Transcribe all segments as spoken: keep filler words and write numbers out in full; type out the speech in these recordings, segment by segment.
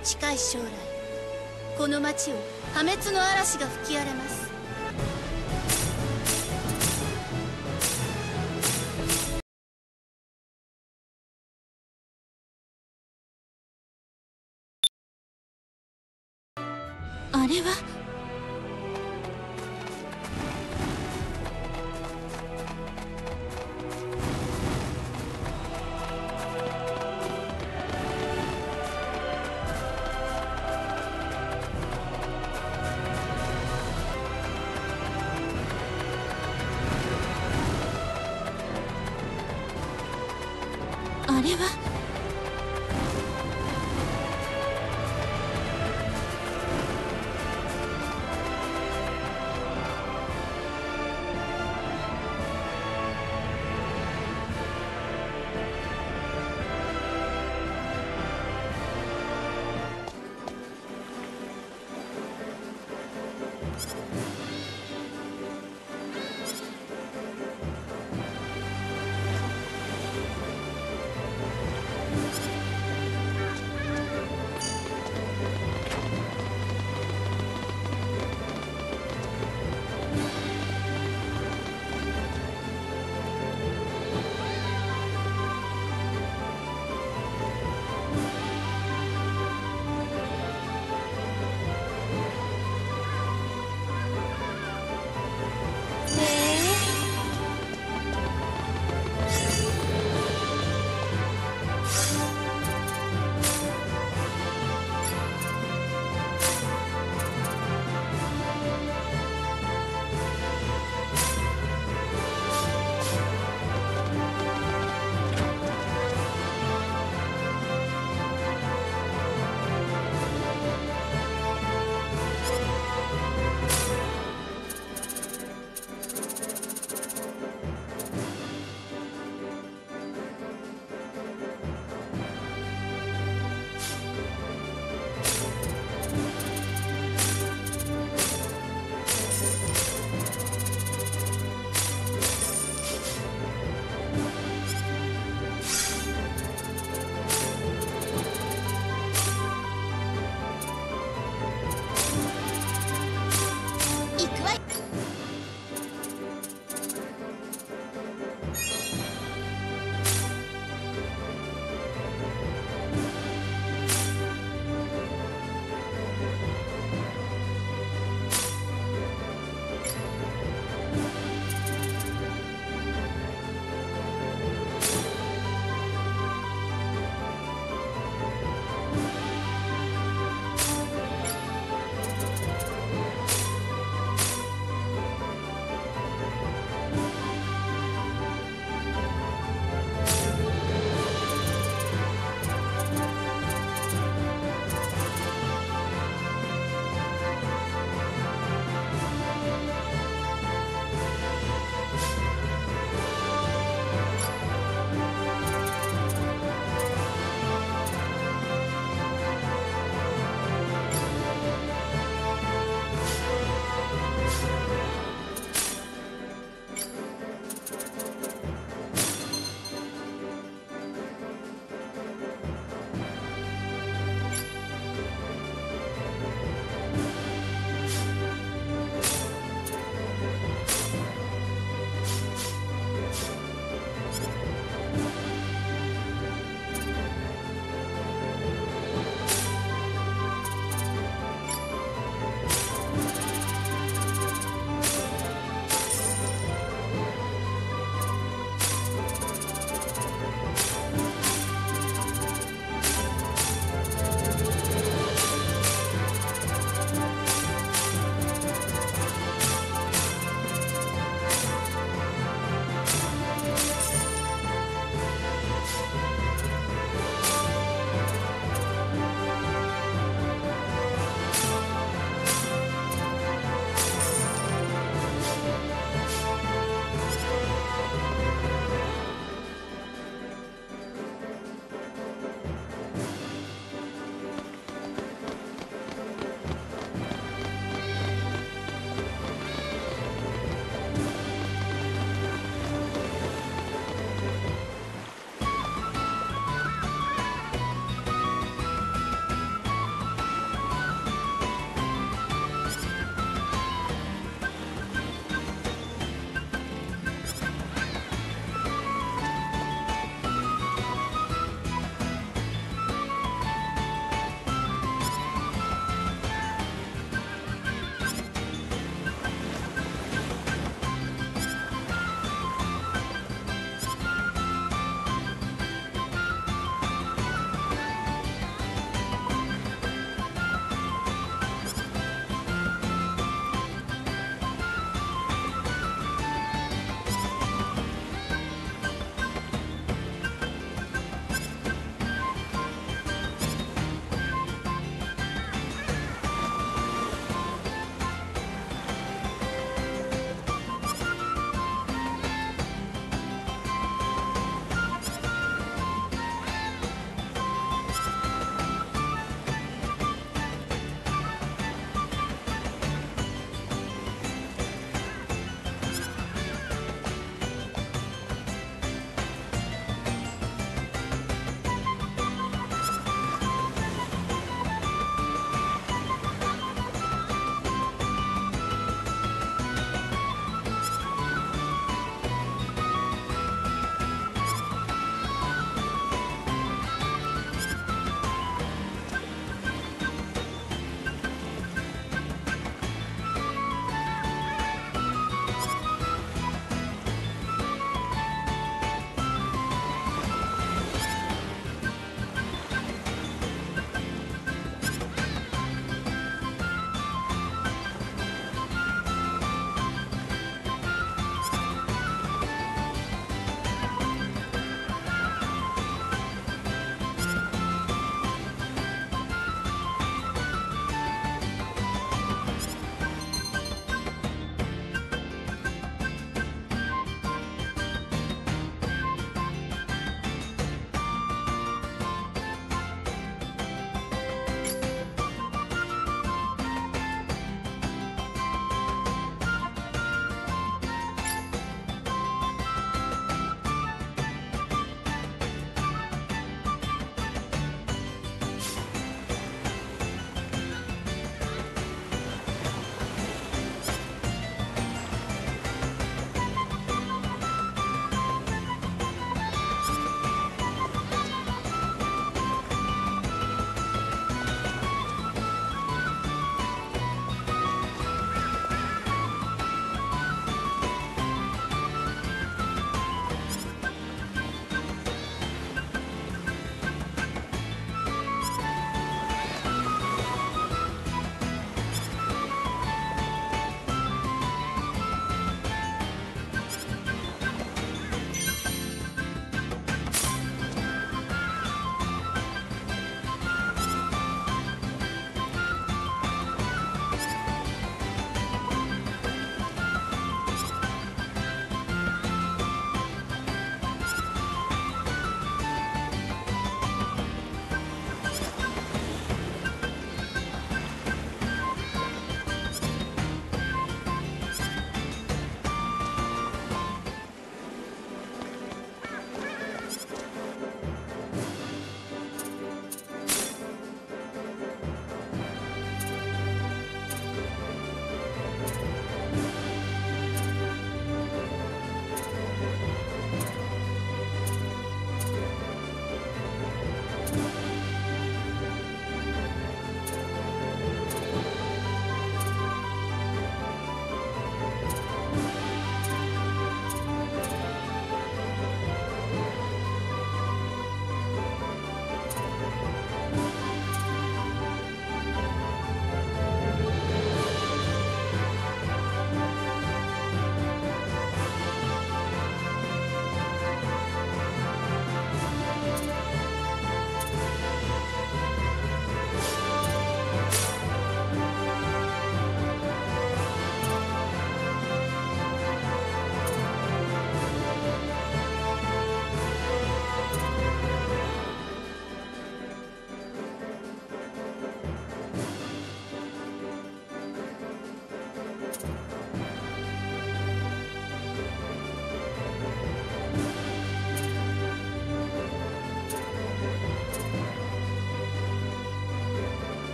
近い将来この町を破滅の嵐が吹き荒れます。 あれはあれは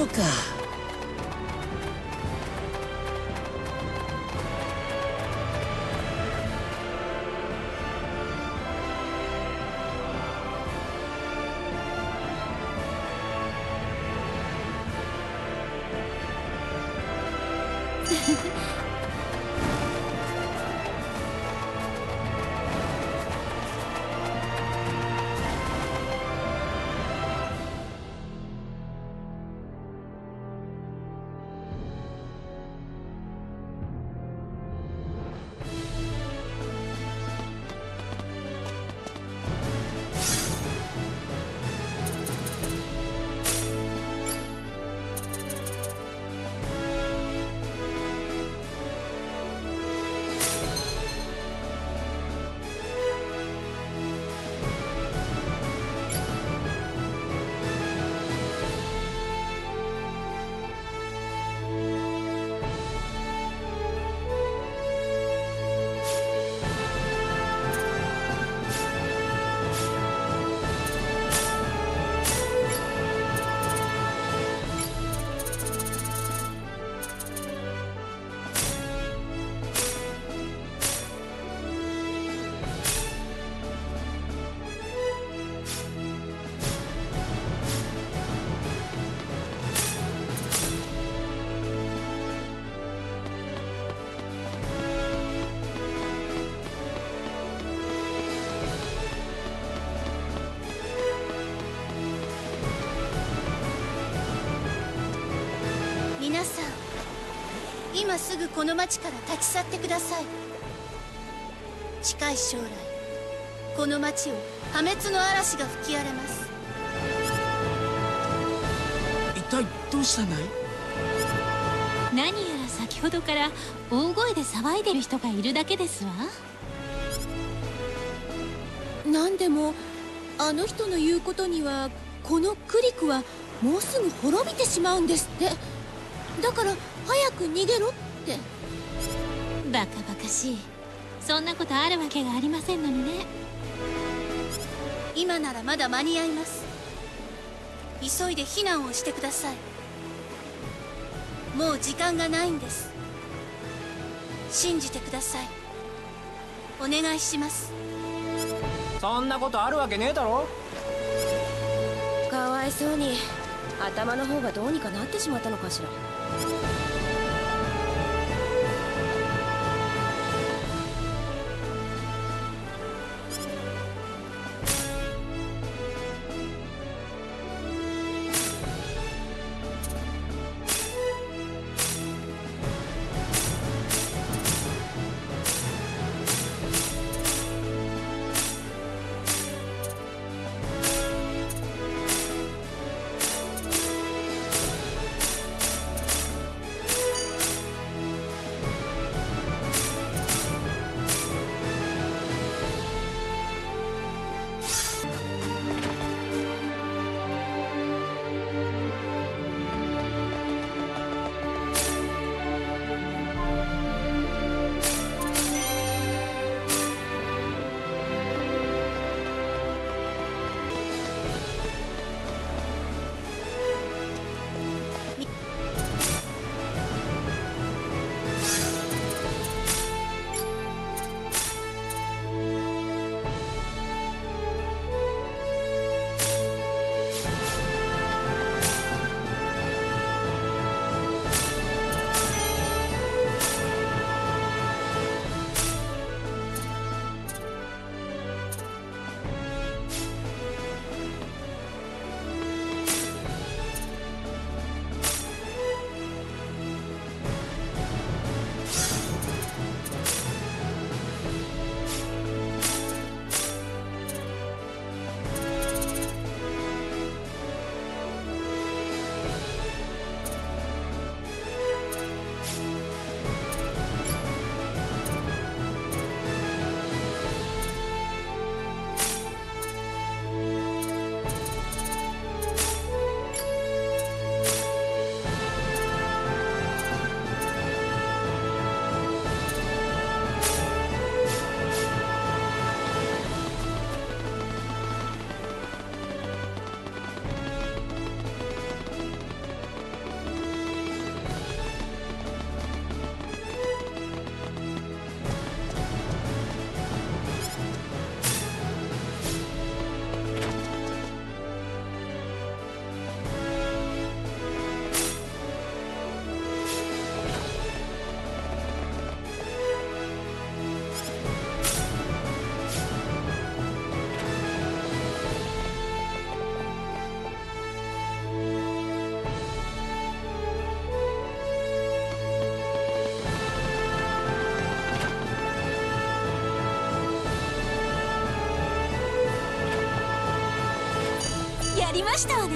そうか。 皆さん、今すぐこの町から立ち去ってください。近い将来、この町を破滅の嵐が吹き荒れます。 一体どうしたんだい？ 何やら先ほどから大声で騒いでる人がいるだけですわ。 何でもあの人の言うことにはこのクリクはもうすぐ滅びてしまうんですって。だから早く逃げろって。 バカバカしい。そんなことあるわけがありませんのにね。 今ならまだ間に合います。急いで避難をしてください。もう時間がないんです。信じてください。お願いします。 そんなことあるわけねえだろ。 かわいそうに頭の方がどうにかなってしまったのかしら。 ありましたわね。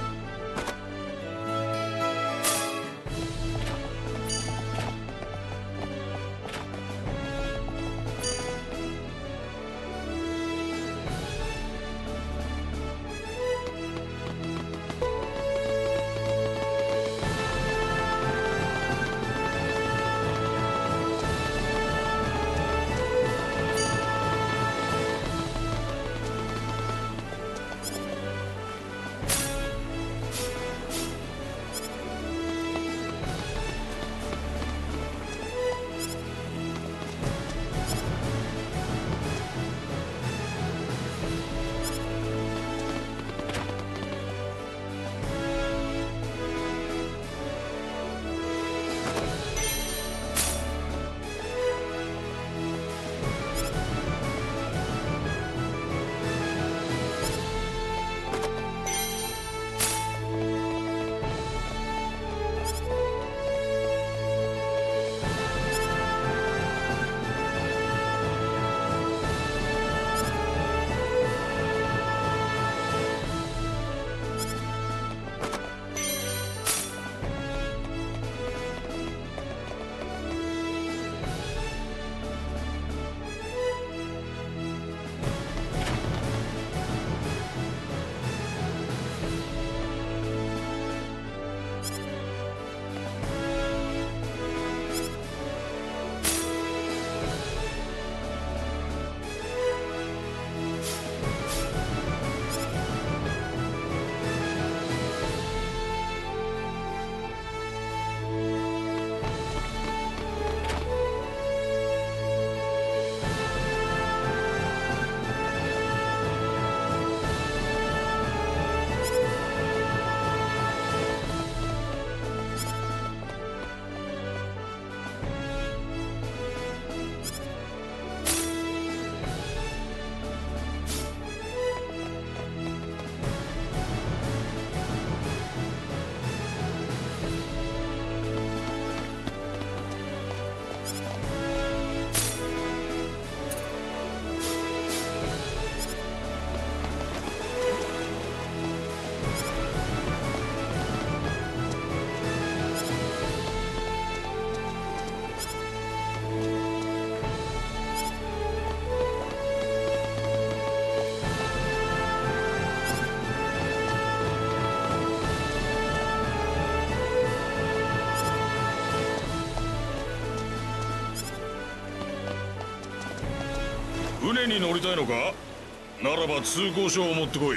船に乗りたいのか？ならば通行証を持ってこい。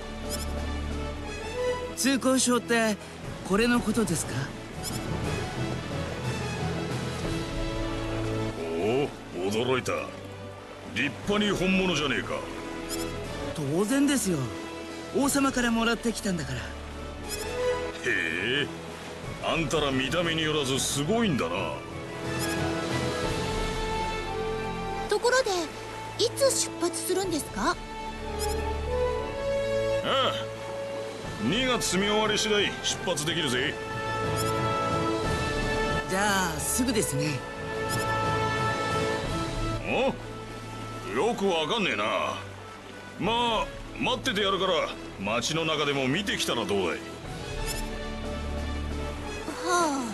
通行証ってこれのことですか？ おお、驚いた。立派に本物じゃねえか。 当然ですよ。王様からもらってきたんだから。へえ、あんたら見た目によらずすごいんだな。 ところでいつ出発するんですか？ ああ、にがつ見終わり次第出発できるぜ。 じゃあすぐですね。 お？よくわかんねえな。まあ待っててやるから街の中でも見てきたらどうだい。 はあ。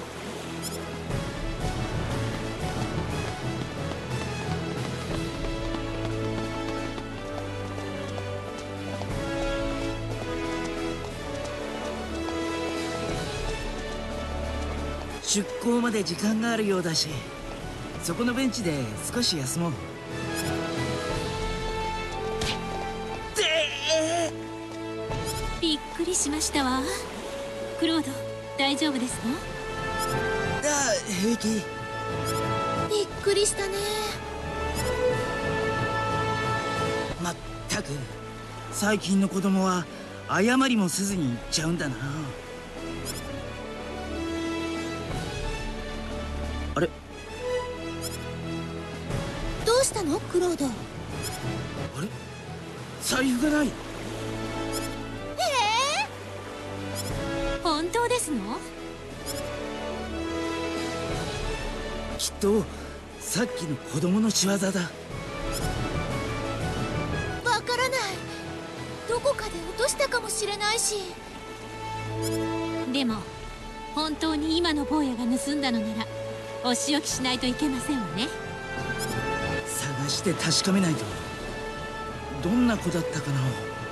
出港まで時間があるようだし、そこのベンチで少し休もう。 びっくりしましたわ。クロード、大丈夫ですの？ ああ、平気。 びっくりしたね。 まったく最近の子供は謝りもせずに行っちゃうんだな。あれ？ どうしたのクロード？ あれ？財布がない。 本当ですの？ きっとさっきの子供の仕業だ。 わからない。どここかで落としたかもしれないし。 でも本当に今の坊やが盗んだのならお仕置きしないといけませんわね。 探して確かめないと。どんな子だったかな。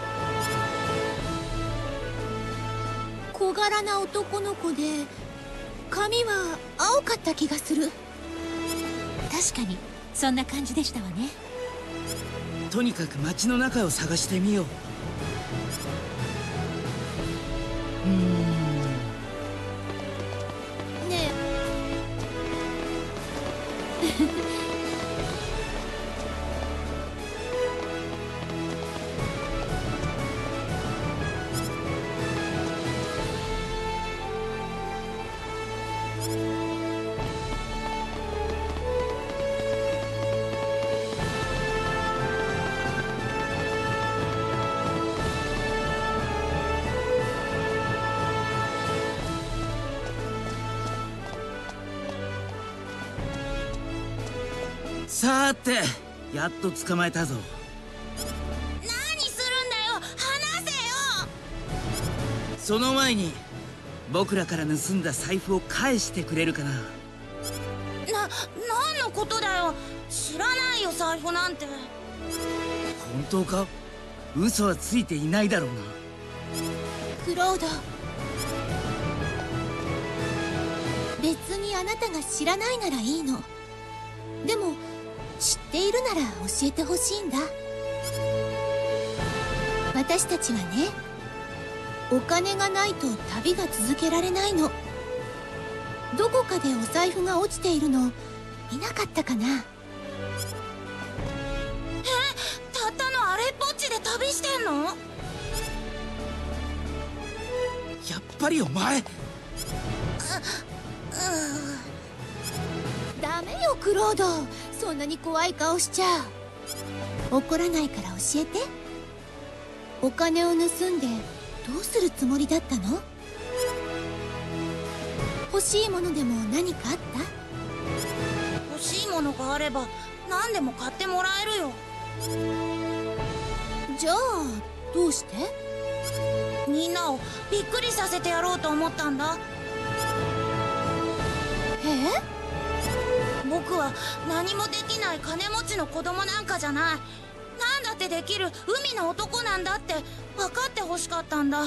小柄な男の子で髪は青かった気がする。 確かにそんな感じでしたわね。 とにかく街の中を探してみよう。うーんねさーて、やっと捕まえたぞ。 何するんだよ、離せよ。 その前に僕らから盗んだ財布を返してくれるかな。 な、何のことだよ。知らないよ、財布なんて。 本当か？嘘はついていないだろうな。 クロード、別にあなたが知らないならいいの。でも知っているなら教えてほしいんだ。私たちはね、お金がないと旅が続けられないの。どこかでお財布が落ちているの見なかったかな。え、たったのあれっぽっちで旅してんの？ やっぱりお前。 ダメよクロード、そんなに怖い顔しちゃ。怒らないから教えて。お金を盗んでどうするつもりだったの？欲しいものでも何かあった？欲しいものがあれば何でも買ってもらえるよ。じゃあどうして？みんなをびっくりさせてやろうと思ったんだ。え？僕は何もできない金持ちの子供なんかじゃない。なんだってできる海の男なんだって分かってほしかったんだ。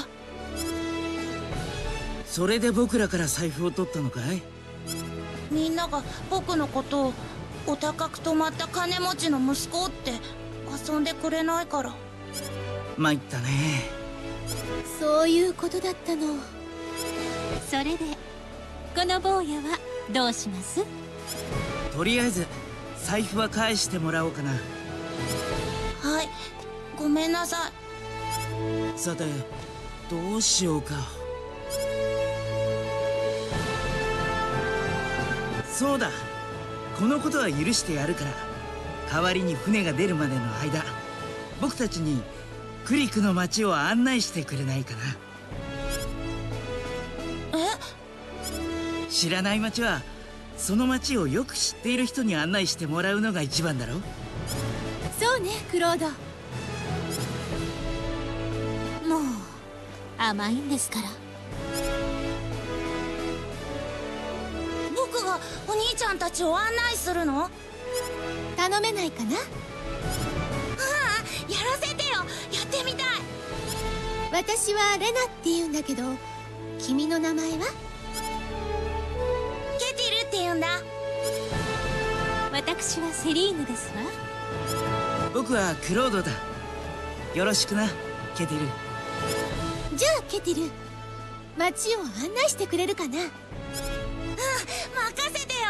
それで僕らから財布を取ったのかい？ みんなが僕のことをお高く泊まった金持ちの息子って遊んでくれないから。 参ったね。 そういうことだったの。 それでこの坊やはどうします？ とりあえず財布は返してもらおうかな。 はい、ごめんなさい。 さて、どうしようか。そうだ、このことは許してやるから、代わりに船が出るまでの間、僕たちにクリクの町を案内してくれないかな。 え？ 知らない町はその町をよく知っている人に案内してもらうのが一番だろ。 そうねクロード。 もう甘いんですから。 僕がお兄ちゃんたちを案内するの？頼めないかな？ああ、やらせてよ。やってみたい。私はレナって言うんだけど、君の名前は？ケティルって言うんだ。 私はセリーヌですわ。 僕はクロードだ。よろしくな、ケティル。 じゃあケティル、街を案内してくれるかな？うん、任せてよ。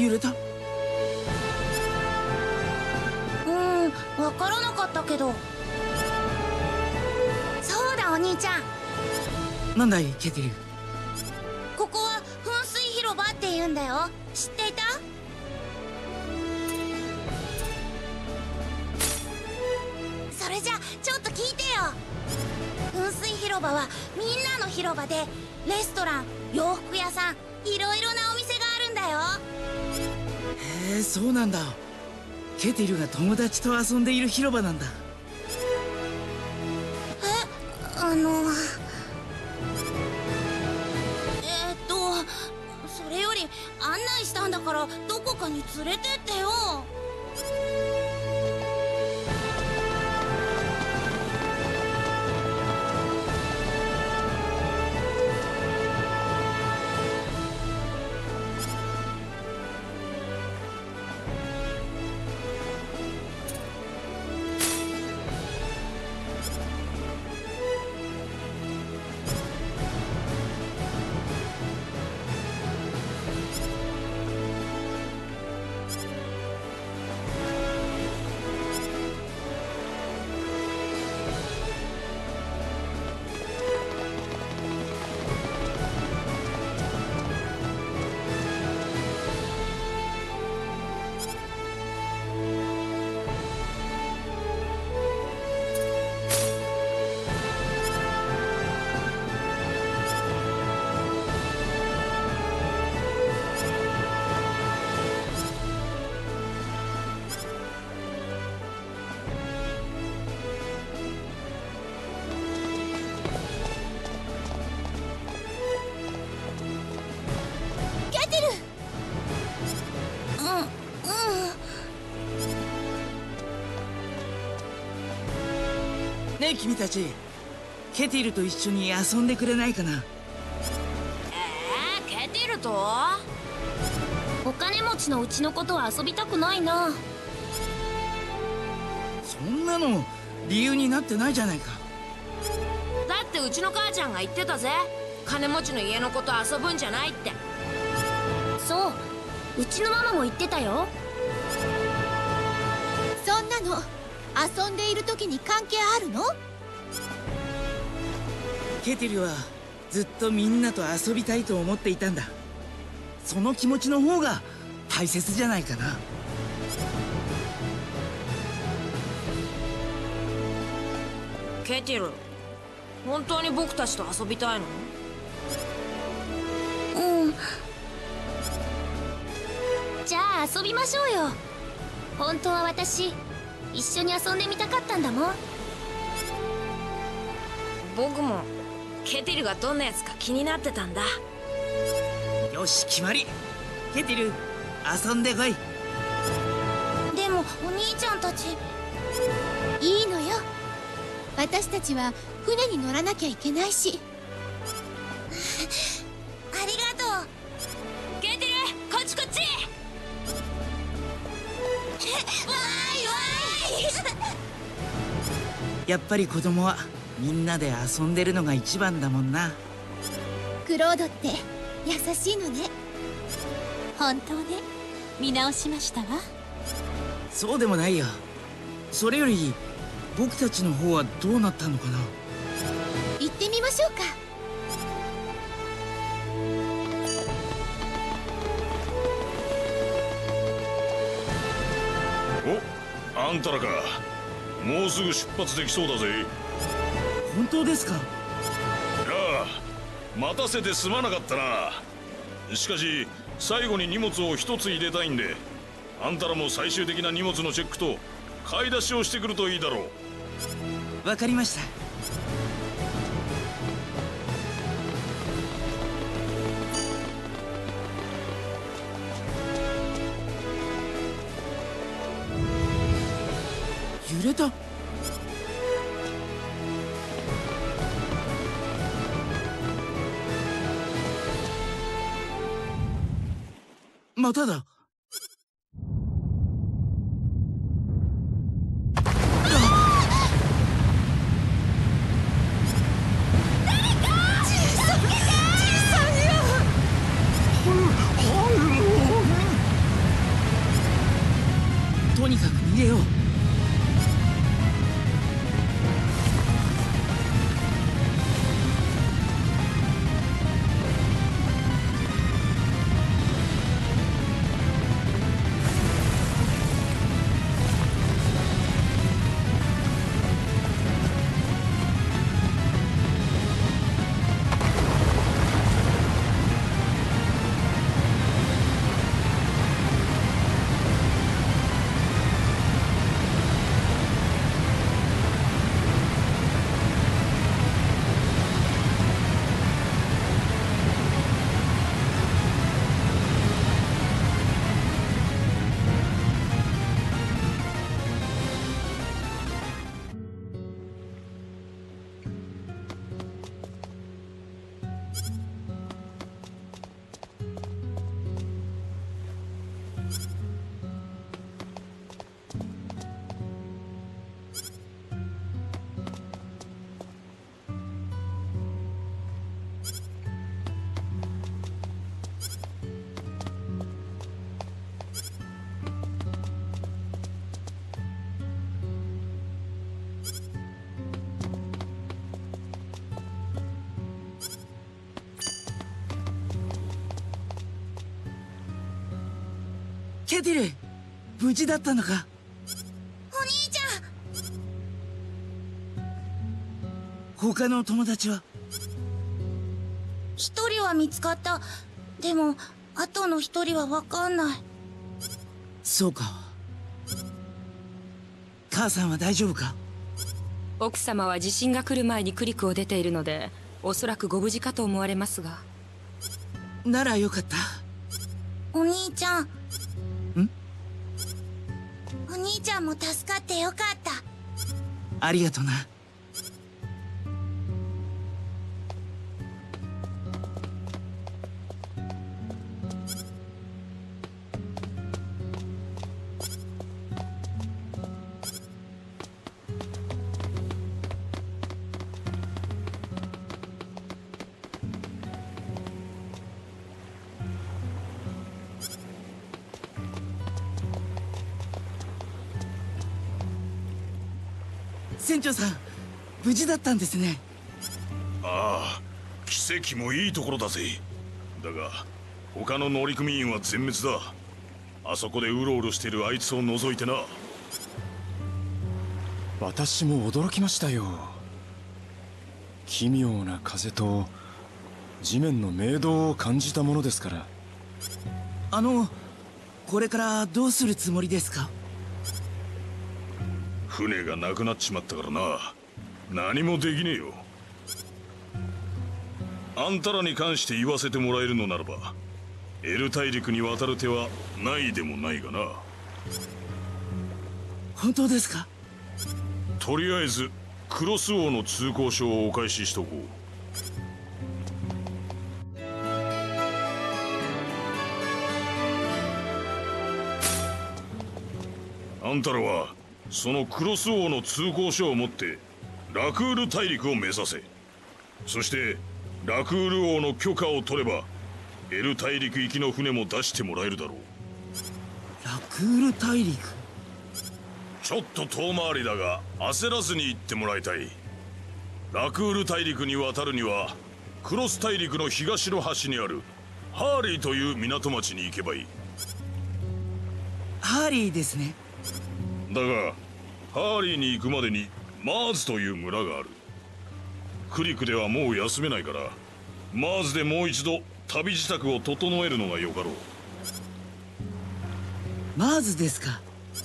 揺れた。 うん分からなかったけど。そうだお兄ちゃん、 なんだいケティル。 ここは噴水広場って言うんだよ。知っていた？それじゃちょっと聞いてよ。噴水広場はみんなの広場で、レストラン、洋服屋さん、いろいろなお店があるんだよ。 へえ、そうなんだ。ケティルが友達と遊んでいる広場なんだ。 え、あのえー、っとそれより案内したんだからどこかに連れてってよ。 ねえ君たち、ケティルと一緒に遊んでくれないかな。 えー、ケティルと？お金持ちのうちのことは遊びたくないな。 そんなの理由になってないじゃないか。 だってうちの母ちゃんが言ってたぜ、金持ちの家の子と遊ぶんじゃないって。 そう、うちのママも言ってたよ。 そんなの遊んでいる時に関係あるの？ ケティルはずっとみんなと遊びたいと思っていたんだ。その気持ちの方が大切じゃないかな。 ケティル、本当に僕たちと遊びたいの？ うん。じゃあ遊びましょうよ。本当は私一緒に遊んでみたかったんだもん。 僕もケティルがどんなやつか気になってたんだ。 よし決まり。ケティル遊んでこい。 でもお兄ちゃんたち。 いいのよ、私たちは船に乗らなきゃいけないし。 ありがとう。 ケティル、こっちこっち。 わーいわーい。 やっぱり子供はみんなで遊んでるのが一番だもんな。 クロードって優しいのね。 本当ね、見直しましたわ。 そうでもないよ。それより僕たちの方はどうなったのかな。 行ってみましょうか。 お、あんたらか。もうすぐ出発できそうだぜ。 本当ですか？ いやあ、待たせてすまなかったな。しかし最後に荷物を一つ入れたいんで、あんたらも最終的な荷物のチェックと買い出しをしてくるといいだろう。 わかりました。揺れた。まただ。 ケティル、無事だったのか。 お兄ちゃん。 他の友達は？ 一人は見つかった。でもあとの一人は分かんない。 そうか。母さんは大丈夫か？ 奥様は地震が来る前にクリクを出ているので、おそらくご無事かと思われますが。 ならよかった。 お兄ちゃん。 ん？ お兄ちゃんも助かってよかった。 ありがとな。船長さん、無事だったんですね。 ああ、奇跡もいいところだぜ。だが他の乗組員は全滅だ。あそこでうろうろしているあいつを除いてな。 私も驚きましたよ。奇妙な風と地面の明動を感じたものですから。 あの、これからどうするつもりですか？ 船がなくなっちまったからな。何もできねえよ。あんたらに関して言わせてもらえるのならば、エル大陸に渡る手はないでもないがな。 本当ですか？ とりあえずクロス王の通行証をお返ししとこう。あんたらはそのクロス王の通行証を持ってラクール大陸を目指せ。そしてラクール王の許可を取ればエル大陸行きの船も出してもらえるだろう。 ラクール大陸。 ちょっと遠回りだが焦らずに行ってもらいたい。ラクール大陸に渡るにはクロス大陸の東の端にあるハーリーという港町に行けばいい。 ハーリーですね。 だがハーリーに行くまでにマーズという村がある。クリクではもう休めないからマーズでもう一度旅支度を整えるのがよかろう。 マーズですか。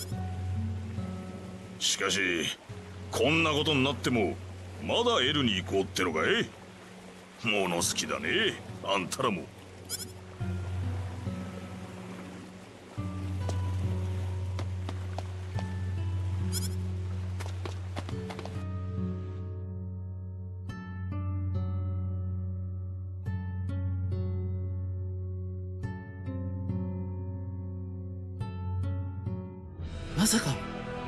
しかしこんなことになってもまだエルに行こうってのかい。物好きだねあんたらも。 まさか。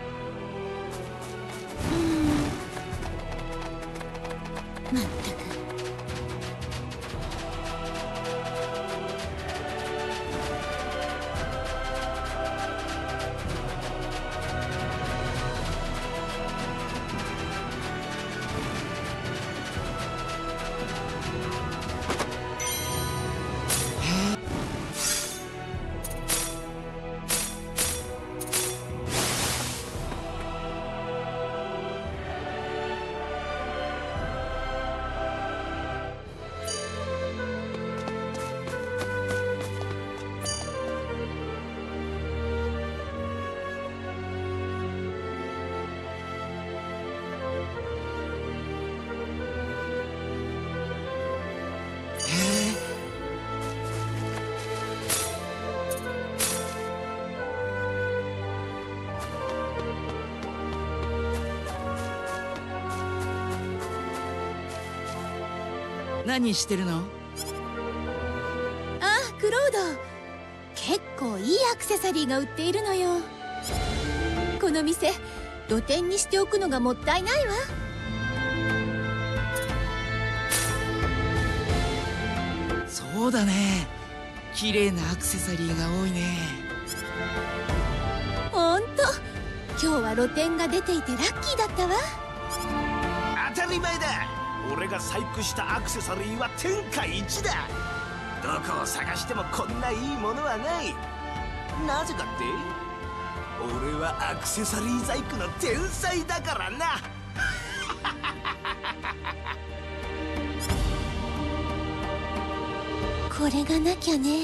まったく。 何してるの？ ああ、クロード。結構いいアクセサリーが売っているのよ。この店露店にしておくのがもったいないわ。 そうだね、綺麗なアクセサリーが多いね。 ほんと、今日は露店が出ていてラッキーだったわ。 当たり前だ。俺が細工したアクセサリーは天下一だ。どこを探してもこんないいものはない。 なぜかって俺はアクセサリー細工の天才だからな。 これがなきゃね。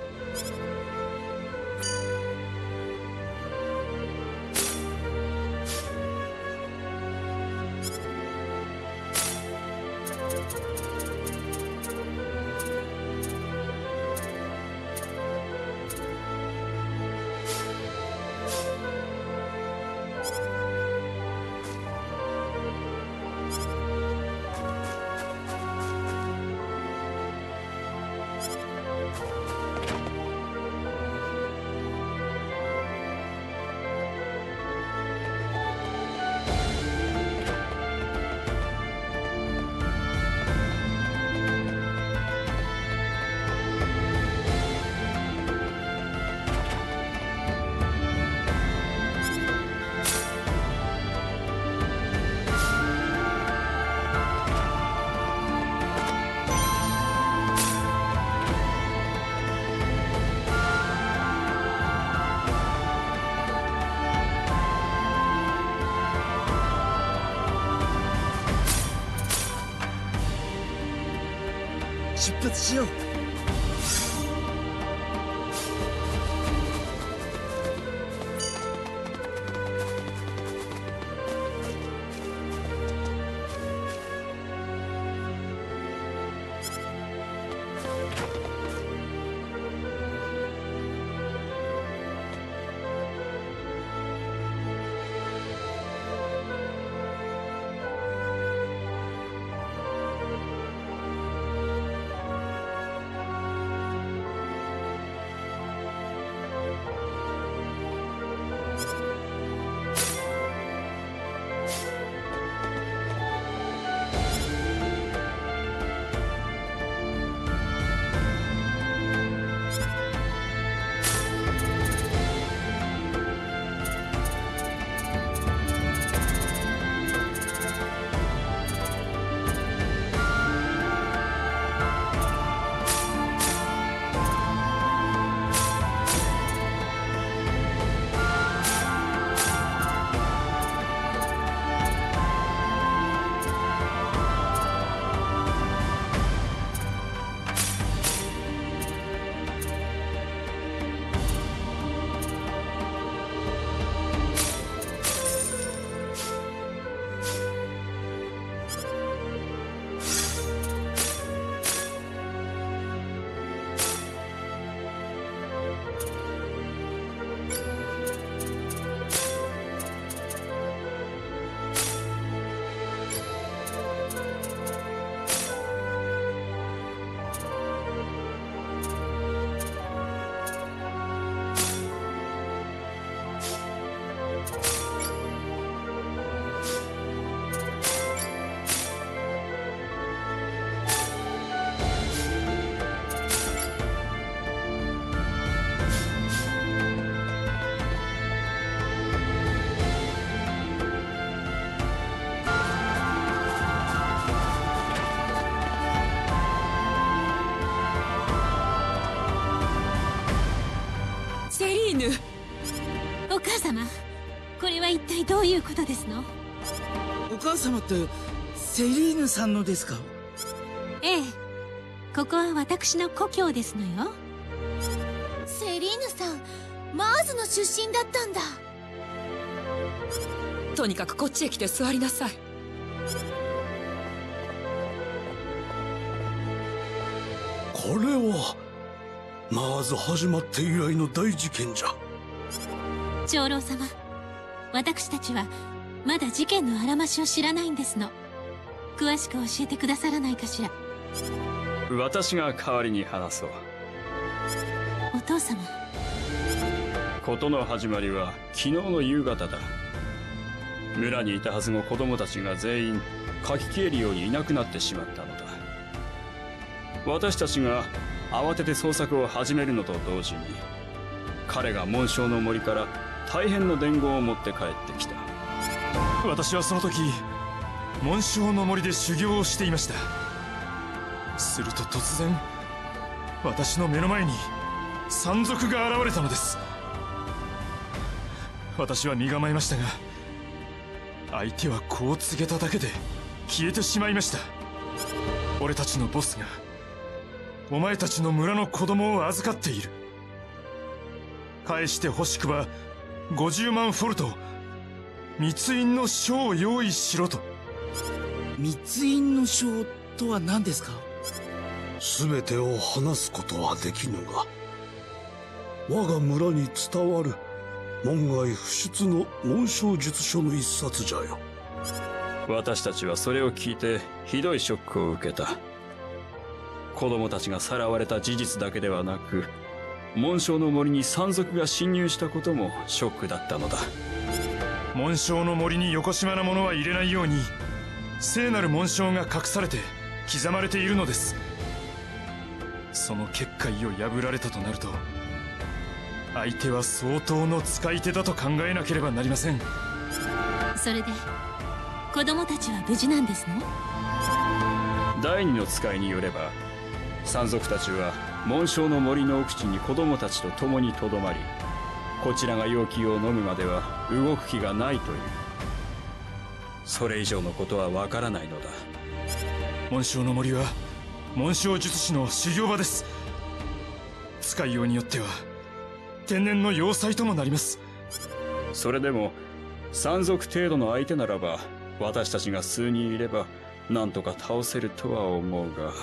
出発しよう。 お母様、これは一体どういうことですの？ お母様ってセリーヌさんのですか？ ええ、ここは私の故郷ですのよ。 セリーヌさん、マーズの出身だったんだ。 とにかくこっちへ来て座りなさい。 これはマーズ始まって以来の大事件じゃ。 長老様、私たちはまだ事件のあらましを知らないんですの。詳しく教えてくださらないかしら。 私が代わりに話そう。 お父様。 事の始まりは昨日の夕方だ。村にいたはずの子供たちが全員書き消えるようにいなくなってしまったのだ。私たちが慌てて捜索を始めるのと同時に、彼が紋章の森から大変な伝言を持って帰ってきた。 私はその時紋章の森で修行をしていました。すると突然私の目の前に山賊が現れたのです。 私は身構えましたが、相手はこう告げただけで消えてしまいました。俺たちのボスがお前たちの村の子供を預かっている。返して欲しくばごじゅうまんフォルト密印の書を用意しろと。 密印の書とは何ですか？ 全てを話すことはできぬが、我が村に伝わる門外不出の紋章術書の一冊じゃよ。 私たちはそれを聞いてひどいショックを受けた。子供たちがさらわれた事実だけではなく、紋章の森に山賊が侵入したこともショックだったのだ。 紋章の森によこしまなものは入れないように聖なる紋章が隠されて刻まれているのです。その結界を破られたとなると、相手は相当の使い手だと考えなければなりません。 それで子供たちは無事なんですの？ 第二の使いによれば、山賊たちは紋章の森の奥地に子供たちと共にとどまり、こちらが容器を飲むまでは動く気がないという。それ以上のことはわからないのだ。 紋章の森は紋章術師の修行場です。使いようによっては天然の要塞ともなります。 それでも山賊程度の相手ならば、私たちが数人いれば何とか倒せるとは思うが。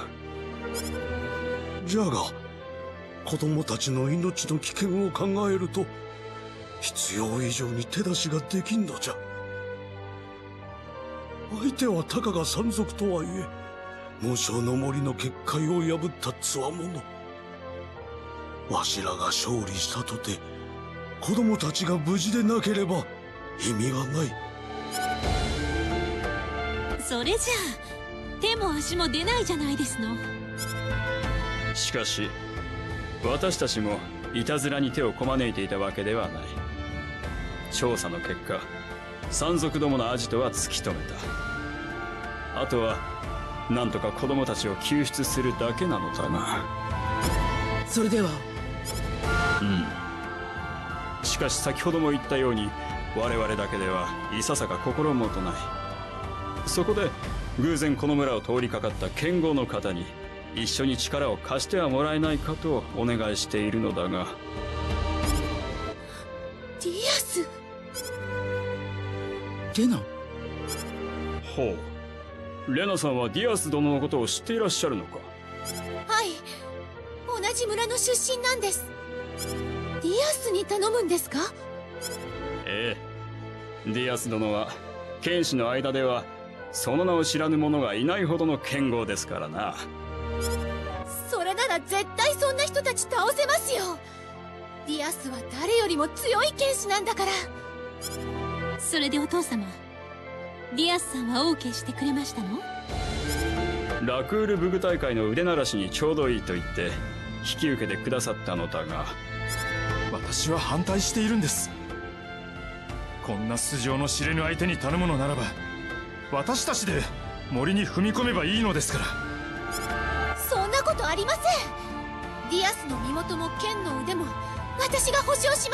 じゃが子供たちの命の危険を考えると、必要以上に手出しができんのじゃ。相手はたかが山賊とはいえ、紋章の森の結界を破ったつわもの。わしらが勝利したとて、子供たちが無事でなければ意味がない。 それじゃあ手も足も出ないじゃないですの。 しかし私たちもいたずらに手をこまねいていたわけではない。調査の結果、山賊どものアジトは突き止めた。あとはなんとか子供たちを救出するだけなのだな。 それでは。 うん。しかし先ほども言ったように、我々だけではいささか心もとない。そこで偶然この村を通りかかった剣豪の方に一緒に力を貸してはもらえないかとお願いしているのだが。 ディアス。 レナ。 ほう。レナさんはディアス殿のことを知っていらっしゃるのか？ はい、同じ村の出身なんです。ディアスに頼むんですか？ ええ。ディアス殿は剣士の間ではその名を知らぬ者がいないほどの剣豪ですからな。 それなら絶対そんな人たち倒せますよ。ディアスは誰よりも強い剣士なんだから。 それでお父様、ディアスさんは オーケー してくれましたの？ ラクール武具大会の腕慣らしにちょうどいいと言って引き受けてくださったのだが。 私は反対しているんです。こんな素性の知れぬ相手に頼むのならば、私たちで森に踏み込めばいいのですから。 そんなことありません。ディアスの身元も剣の腕も私が保証します。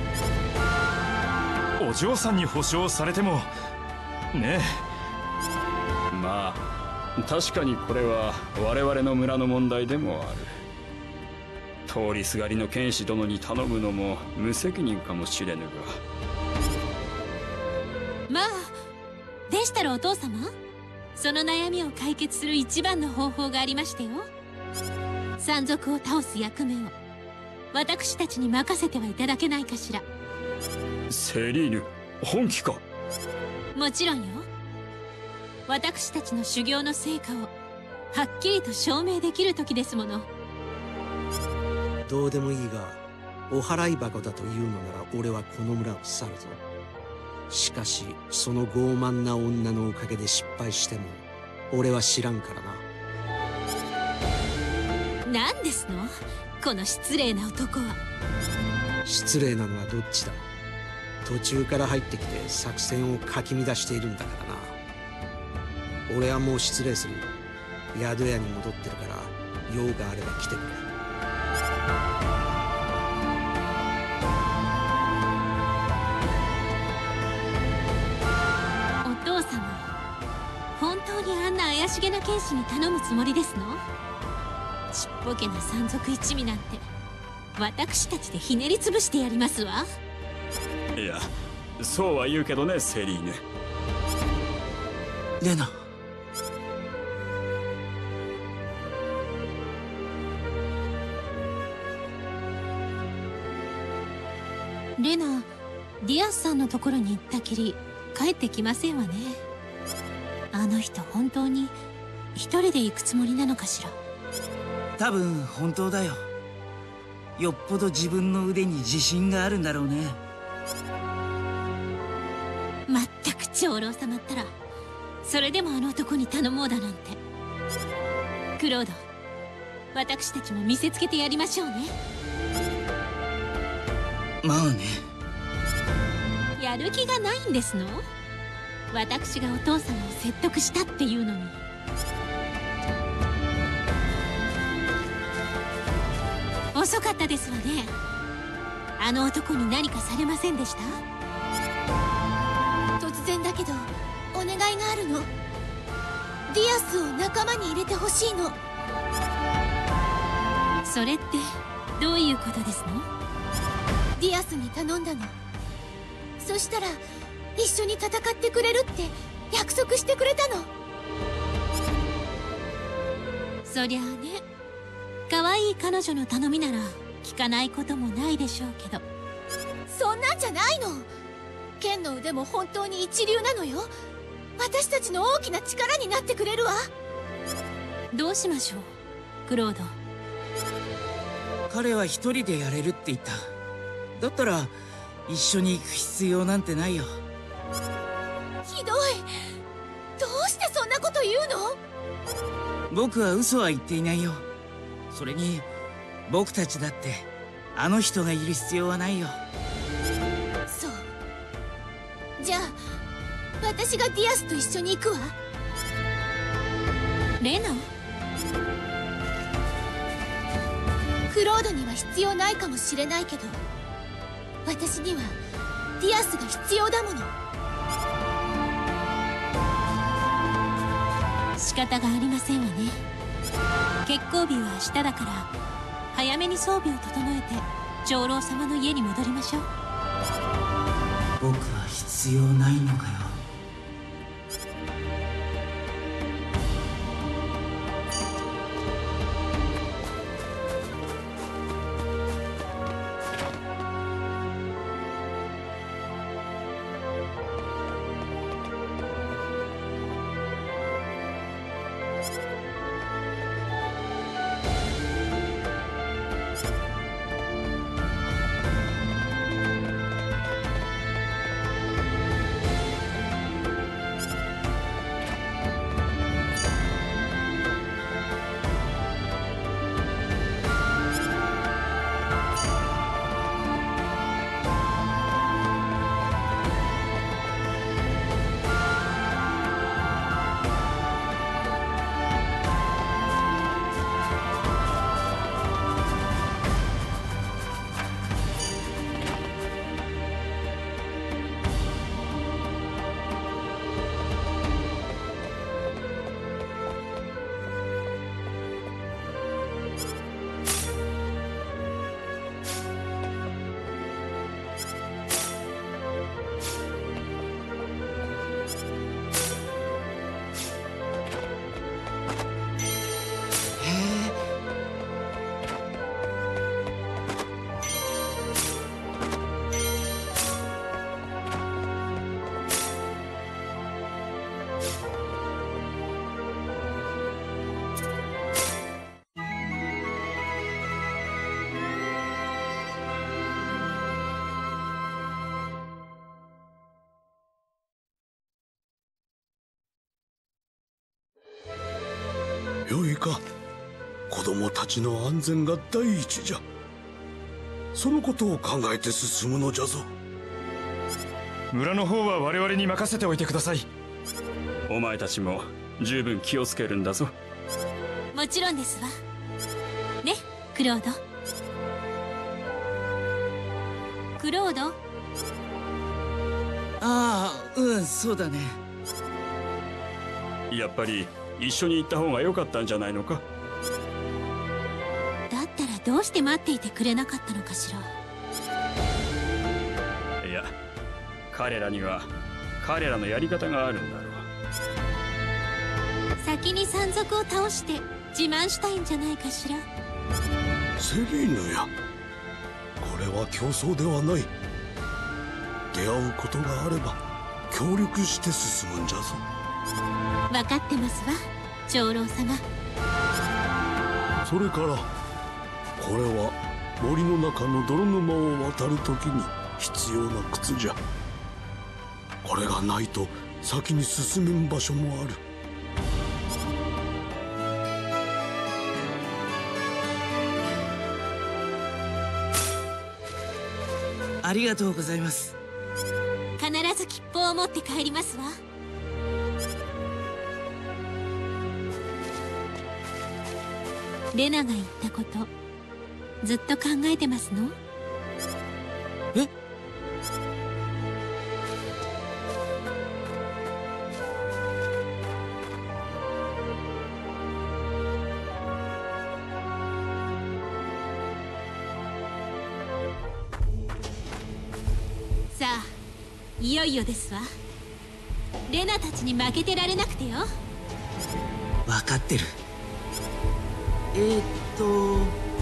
お嬢さんに保証されてもねえ。まあ確かにこれは我々の村の問題でもある。通りすがりの剣士殿に頼むのも無責任かもしれぬが。 まあでしたらお父様、その悩みを解決する一番の方法がありましてよ。山賊を倒す役目を私たちに任せてはいただけないかしら。 セリーヌ、本気か？ もちろんよ。私たちの修行の成果をはっきりと証明できる時ですもの。 どうでもいいが、お払い箱だというのなら俺はこの村を去るぞ。しかしその傲慢な女のおかげで失敗しても俺は知らんからな。 何ですのこの失礼な男は。 失礼なのはどっちだ。途中から入ってきて作戦をかき乱しているんだからな。俺はもう失礼する。宿屋に戻ってるから用があれば来てくれ。 本当にあんな怪しげな剣士に頼むつもりですの？ちっぽけな山賊一味なんて私たちでひねりつぶしてやりますわ。 いや、そうは言うけどね、セリーヌ。 レナ、 レナ、ディアスさんのところに行ったきり帰ってきませんわね。あの人本当に一人で行くつもりなのかしら。 多分本当だよ。よっぽど自分の腕に自信があるんだろうね。 まったく長老様ったらそれでもあの男に頼もうだなんて。クロード、私たちも見せつけてやりましょうね。 まあね。 やる気がないんですの？私がお父様を説得したっていうのに。遅かったですわね。あの男に何かされませんでした？ 突然だけどお願いがあるの。ディアスを仲間に入れてほしいの。 それってどういうことですの？ ディアスに頼んだの。そしたら一緒に戦ってくれるって約束してくれたの。 そりゃあね、可愛い彼女の頼みなら聞かないこともないでしょうけど。 そんなんじゃないの。剣の腕も本当に一流なのよ。私たちの大きな力になってくれるわ。 どうしましょう、クロード。 彼は一人でやれるって言った。だったら一緒に行く必要なんてないよ。 ひどい。どうしてそんなこと言うの？ 僕は嘘は言っていないよ。それに僕たちだってあの人がいる必要はないよ。 そう。じゃあ私がディアスと一緒に行くわ。 レナ？ クロードには必要ないかもしれないけど、私にはディアスが必要だもの。 仕方がありませんわね。決行日は明日だから早めに装備を整えて長老様の家に戻りましょう。 僕は必要ないのかよ。 よいか。子供たちの安全が第一じゃ。そのことを考えて進むのじゃぞ。 村の方は我々に任せておいてください。 お前たちも十分気をつけるんだぞ。 もちろんですわね、クロード。クロード。 ああ、うん、そうだね。 やっぱり一緒に行った方が良かったんじゃないのか。 だったらどうして待っていてくれなかったのかしら。 いや、彼らには彼らのやり方があるんだろう。 先に山賊を倒して自慢したいんじゃないかしら。 セリーヌや、これは競争ではない。出会うことがあれば協力して進むんじゃぞ。 分かってますわ、長老様。 それからこれは森の中の泥沼を渡るときに必要な靴じゃ。これがないと先に進めん場所もある。 ありがとうございます。 必ず吉報を持って帰りますわ。レナが言ったことずっと考えてますの？ え？ さあ、いよいよですわ。レナたちに負けてられなくてよ。 分かってる。えー、っと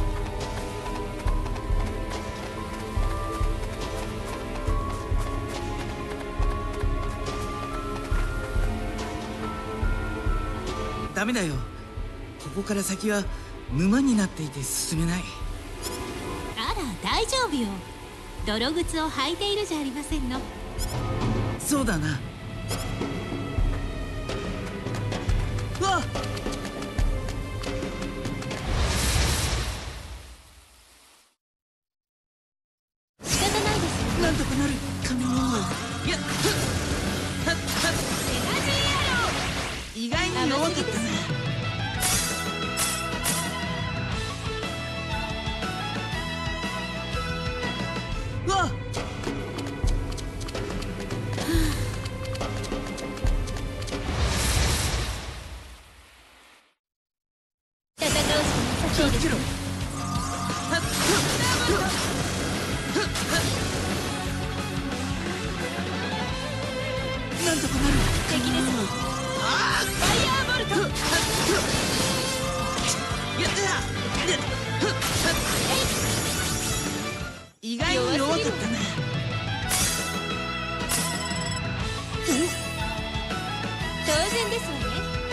ダメだよ。ここから先は沼になっていて進めない。 あら、大丈夫よ。泥靴を履いているじゃありませんの。 そうだな。うわっ、 仕方ないですよ。 なんとかなる。神のいや、はっはっはっ。 エナジーアロ意外に弱かったね。うわっ、 戦うしかなさそうです。 なんとかなる。 敵です。 ああ、 ファイヤーボルト。 やった意外に弱かったね。 当然ですわね。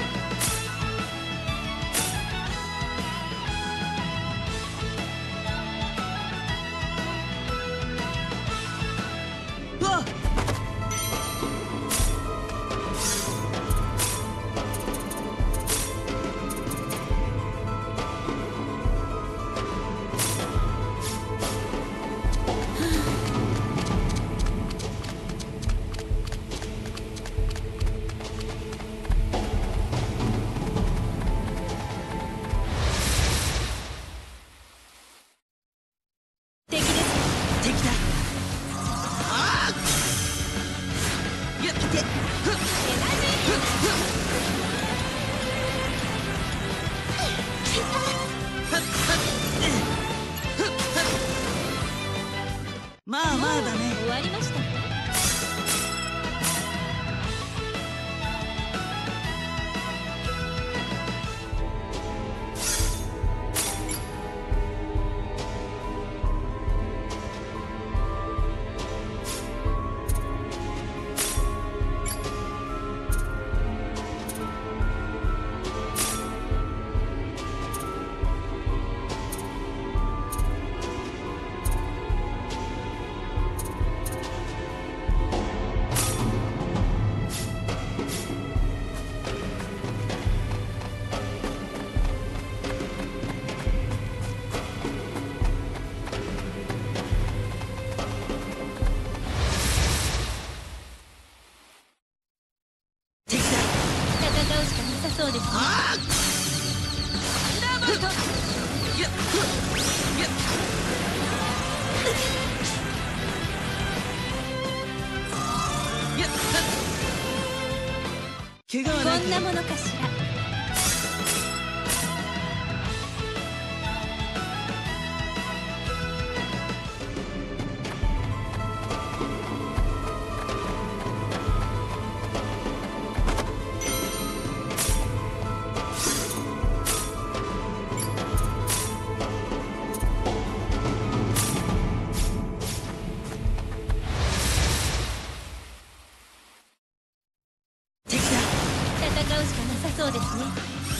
うわっ、 敵です。 敵だ。ああ、やってエナジまあまあだね。 終わりました。そうですね。 ああ、 サンダーボルト。 いや、いや、いや、怪我はこんなものかしら。そうですね。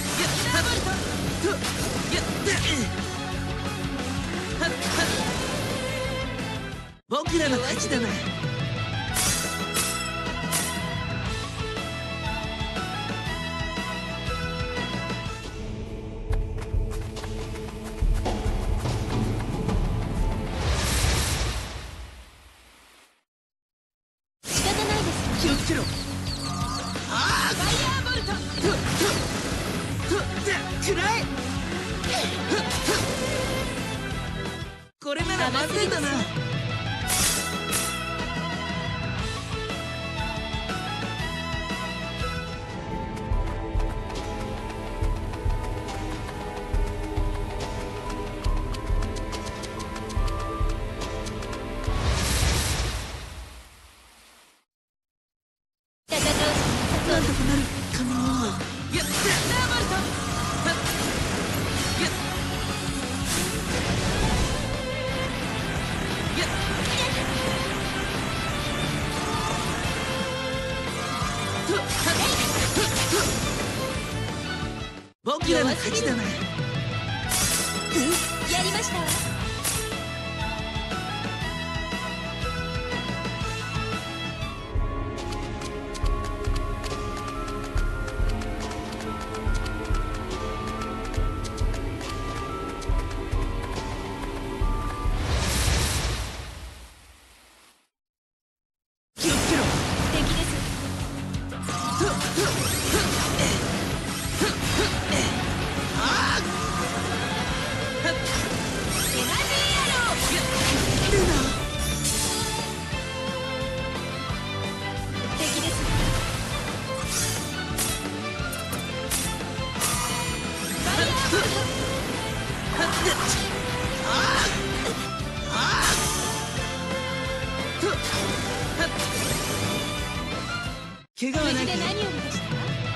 僕らの勝ちだな。 仕方ないです。 気をつけろ。ああ、ファイヤーボルト。くらえ。これなら満点だな。なんとかなるかな。やっ、ダブルト。僕らの勝ちだな。やりましたわ。 気をつけろ。 敵です。 怪我はないか。 何を見ました？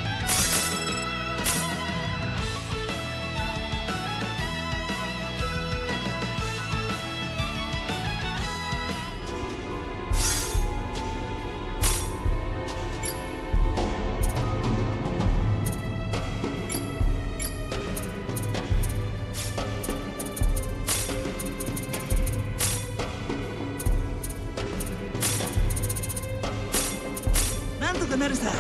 なんとかなるさ。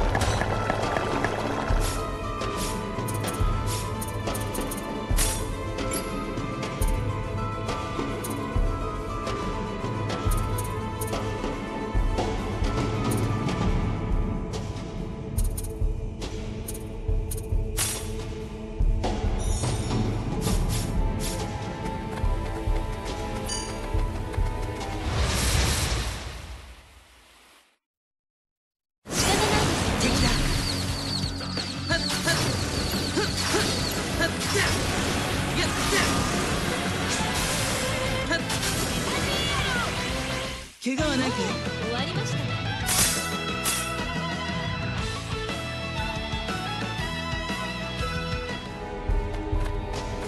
怪我はないか。 終わりました。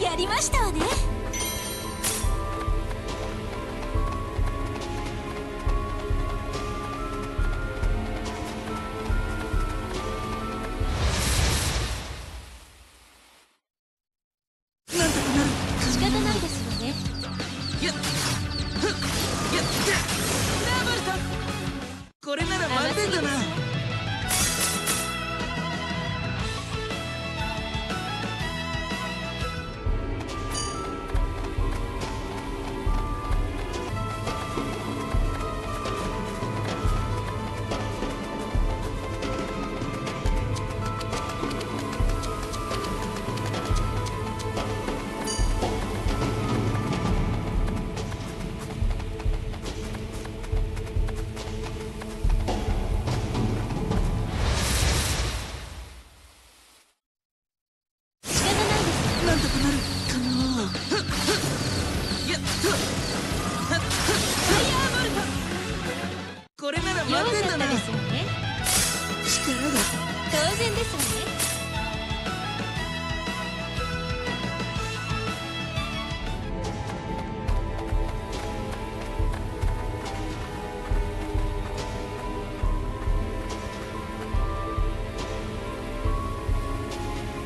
やりましたわね。 なんとかなる。 仕方ないですよね。 やっ、ふっ、やっ、ダブルト。これなら満点だな。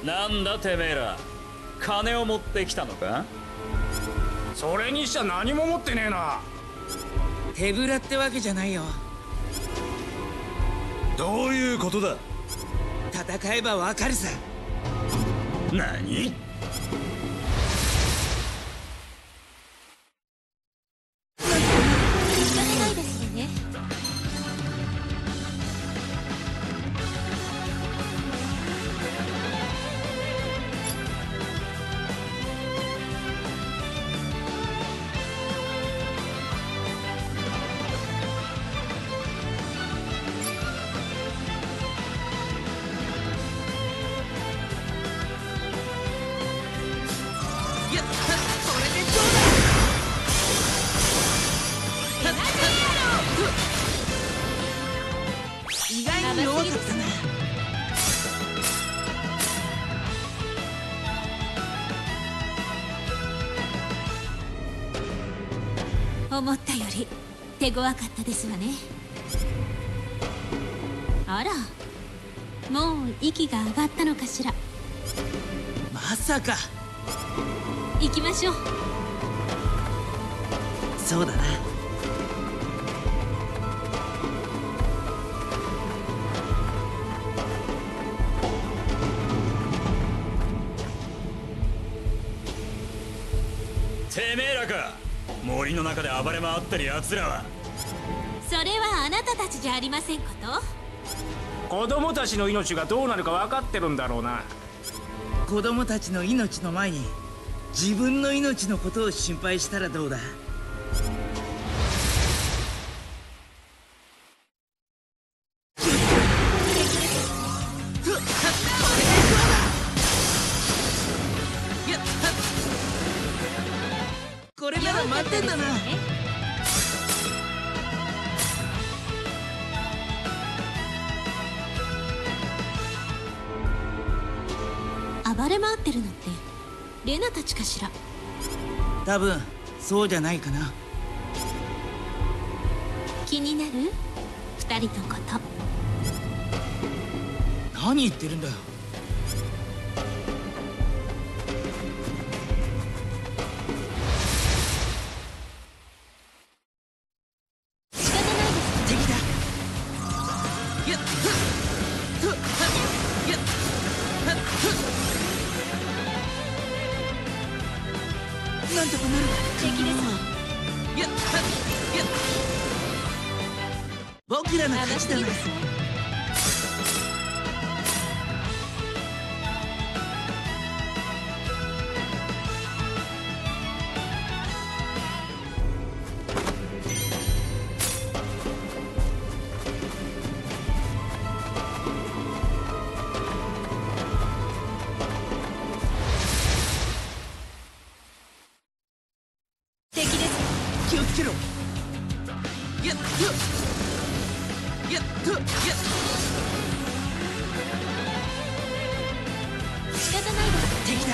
なんだてめえら、金を持ってきたのか？ それにしちゃ何も持ってねえな。 手ぶらってわけじゃないよ。 どういうことだ？ 戦えばわかるさ。 何？ ないですよね。 意外に弱かったな。 思ったより手強かったですわね。あら、もう息が上がったのかしら。 まさか。 行きましょう。 そうだな。 てめえらか、森の中で暴れ回ってる奴らは。 それはあなたたちじゃありませんこと。 子供たちの命がどうなるか分かってるんだろうな。 子供たちの命の前に自分の命のことを心配したらどうだ。これなら満点だな。 暴れ回ってるのってレナたちかしら。 多分そうじゃないかな。 気になる？二人のこと。 何言ってるんだよ。なんとかなる。敵です。いや、いや、僕らの勝ちだな。気をつけろ。やっとやっとやっ仕方ないです。 敵だ。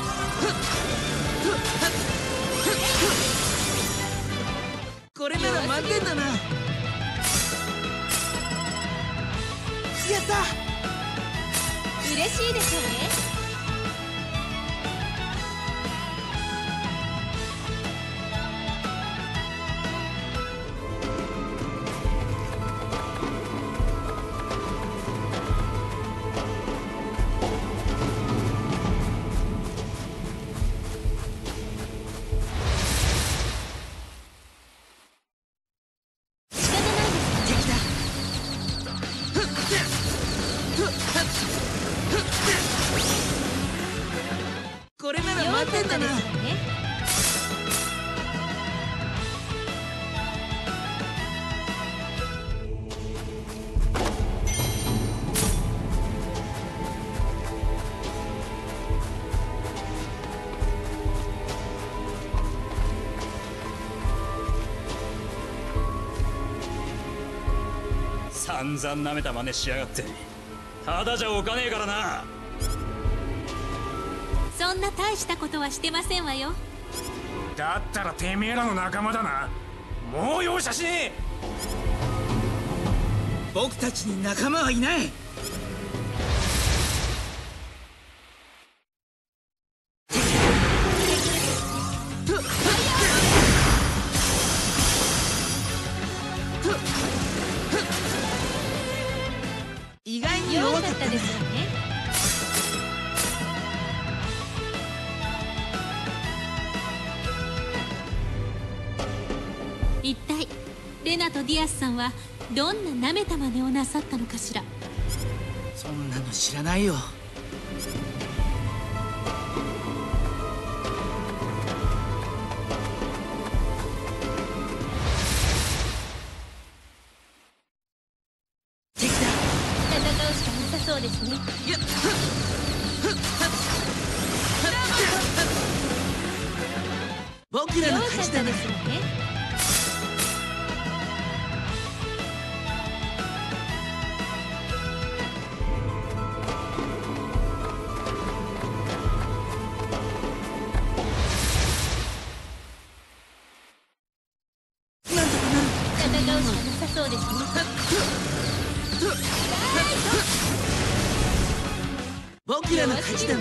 これなら満点だな。やった嬉しいでしょうね。 これなら満点だな。 散々なめた真似しやがって。ただじゃおかねえからな。 そんな大したことはしてませんわよ。 だったらてめえらの仲間だな。もう容赦しねえ。 僕たちに仲間はいない。 ディアスさんはどんな舐めた真似をなさったのかしら。 そんなの知らないよ。 戦うしかなさそうですね。 僕らの勝ちだね。 ですよね。戦うしかなさそうですね。 僕らの勝ちだな。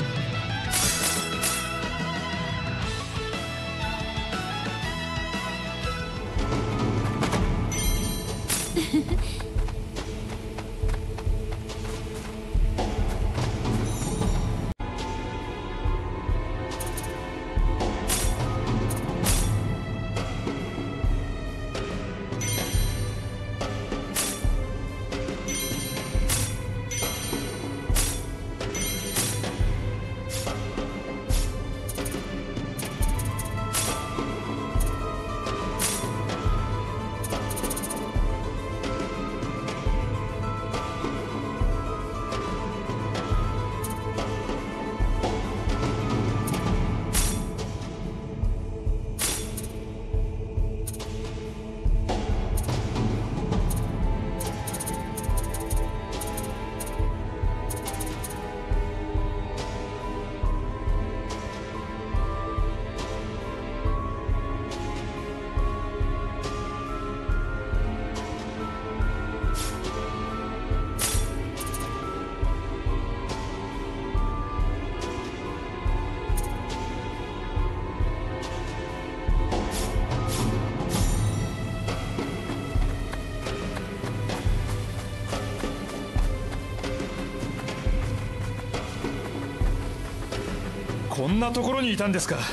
こんなところにいたんですか。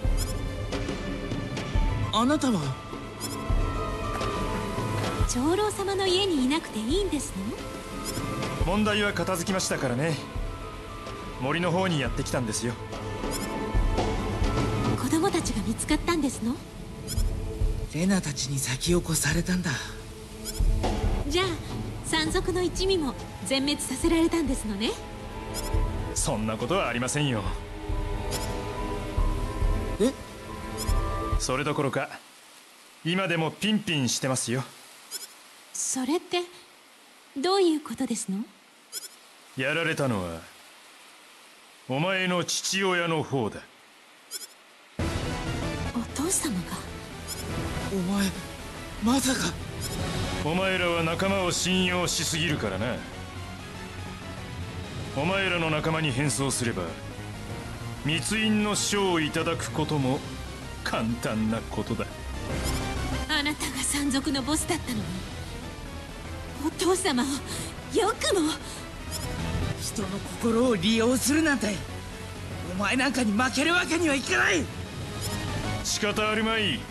あなたは長老様の家にいなくていいんですの？ 問題は片付きましたからね。森の方にやってきたんですよ。 子供たちが見つかったんですの？ レナたちに先を越されたんだ。 じゃあ山賊の一味も全滅させられたんですのね。 そんなことはありませんよ。 え？ それどころか今でもピンピンしてますよ。 それってどういうことですの？ やられたのはお前の父親の方だ。 お父様が？ お前まさか。 お前らは仲間を信用しすぎるからな。お前らの仲間に変装すれば密印の書をいただくことも簡単なことだ。 あなたが山賊のボスだったのにお父様をよくも。 人の心を利用するなんてお前なんかに負けるわけにはいかない。 仕方あるまい。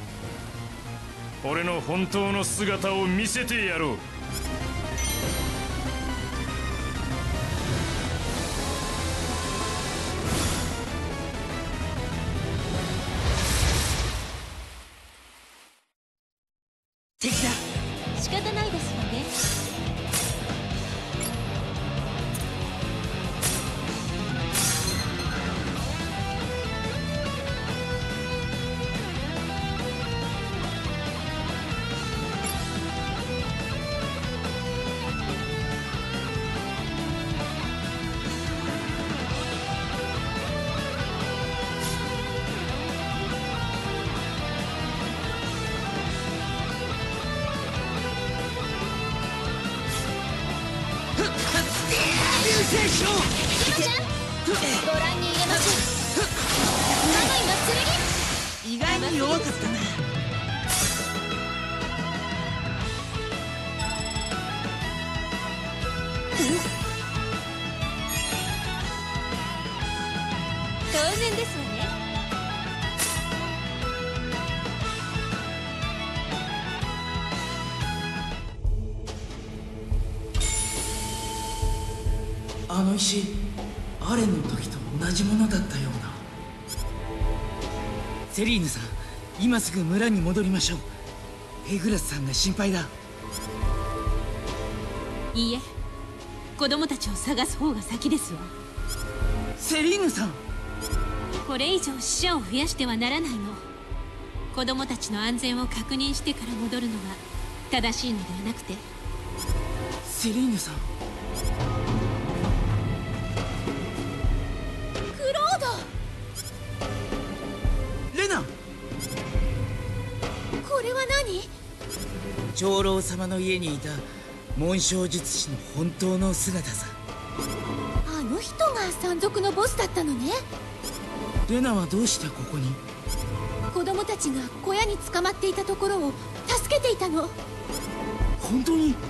俺の本当の姿を見せてやろう。 敵だ。 仕方ないですわね。 ご覧に入れましょう。 意外に弱かったな。 当然ですわね。 の石アレンの時と同じものだったような。セリーヌさん、今すぐ村に戻りましょう。エグラスさんが心配だ。 いいえ、子供たちを探す方が先ですわ。 セリーヌさん、 これ以上死者を増やしてはならないの。子供たちの安全を確認してから戻るのが正しいのではなくて。 セリーヌさん、 クロード。 レナ、 これは何？ 長老様の家にいた紋章術師の本当の姿さ。 あの人が山賊のボスだったのね。 レナはどうしてここに？ 子供たちが小屋に捕まっていたところを助けていたの。 本当に？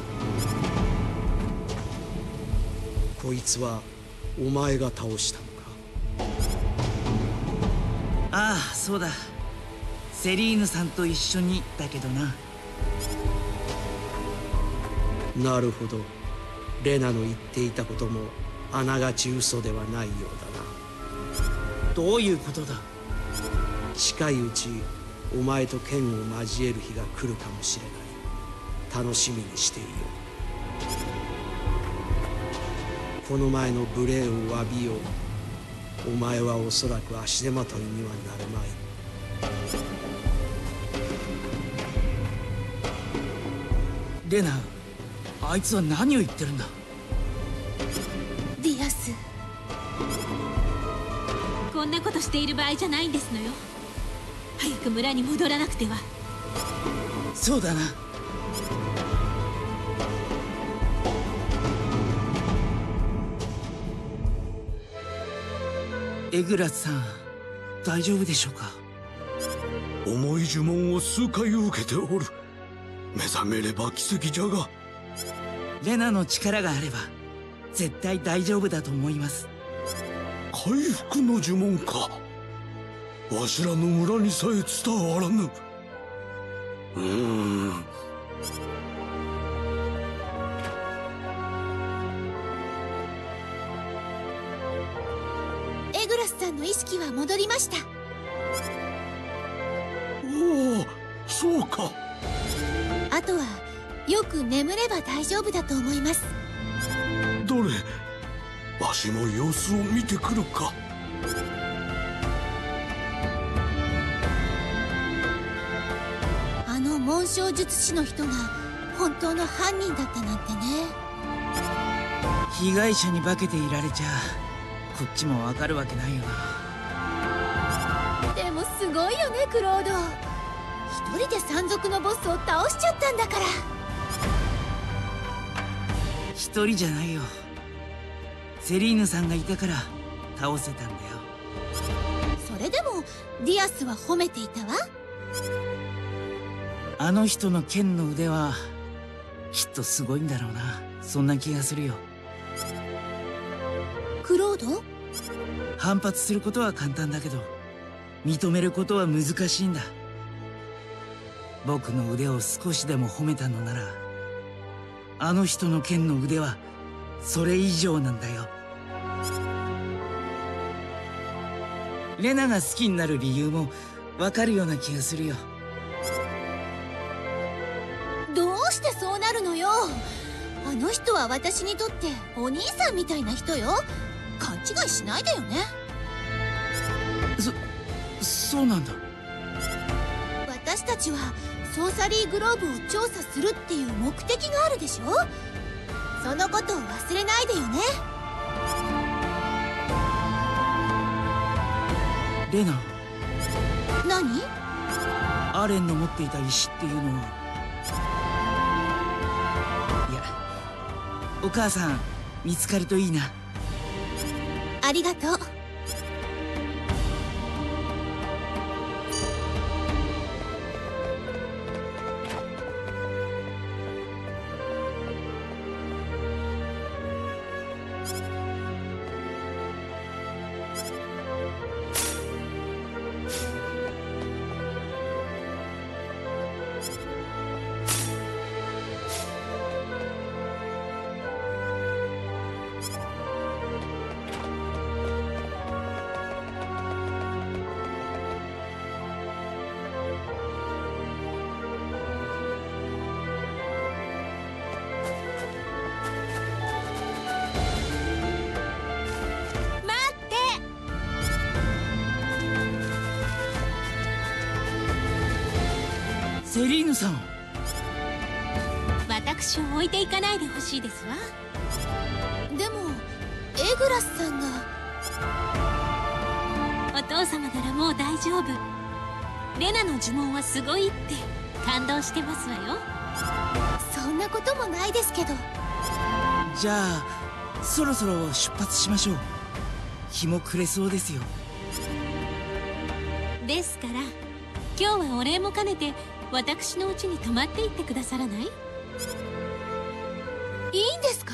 こいつはお前が倒したのか？ ああ、そうだ。セリーヌさんと一緒にだけどな。 なるほど。レナの言っていたこともあながち嘘ではないようだな。 どういうことだ？ 近いうちお前と剣を交える日が来るかもしれない。楽しみにしていよう。この前の無礼を詫びよう。お前はおそらく足手まといにはなるまい。 レナ、あいつは何を言ってるんだ？ ディアス、 こんなことしている場合じゃないんですのよ。早く村に戻らなくては。 そうだな。エグラスさん、大丈夫でしょうか？ 重い呪文を数回受けておる。目覚めれば奇跡じゃが。 レナの力があれば絶対大丈夫だと思います。 回復の呪文か。わしらの村にさえ伝わらぬ。うーん。 エグラスさんの意識は戻りました。 おお、そうか。 あとはよく眠れば大丈夫だと思います。 どれ、わしも様子を見てくるか。 あの紋章術師の人が本当の犯人だったなんてね。 被害者に化けていられちゃこっちもわかるわけないよな。 でもすごいよね、クロード。一人で山賊のボスを倒しちゃったんだから。 一人じゃないよ。セリーヌさんがいたから倒せたんだよ。 それでもディアスは褒めていたわ。 あの人の剣の腕はきっとすごいんだろうな。そんな気がするよ。 クロード？ 反発することは簡単だけど認めることは難しいんだ。僕の腕を少しでも褒めたのならあの人の剣の腕はそれ以上なんだよ。レナが好きになる理由もわかるような気がするよ。 どうしてそうなるのよ。あの人は私にとってお兄さんみたいな人よ。勘違いしないでよね。 そ、そうなんだ。 私たちはソーサリーグローブを調査するっていう目的があるでしょ。そのことを忘れないでよね。 レナ。 何？ アレンの持っていた石っていうのは。いや、お母さん見つかるといいな。 ありがとう。 セリーヌさん、 私を置いていかないでほしいですわ。 でもエグラスさんが。 お父様ならもう大丈夫。レナの呪文はすごいって感動してますわよ。 そんなこともないですけど。 じゃあそろそろ出発しましょう。日も暮れそうですよ。 ですから今日はお礼も兼ねて私の家に泊まっていってくださらない？いいんですか？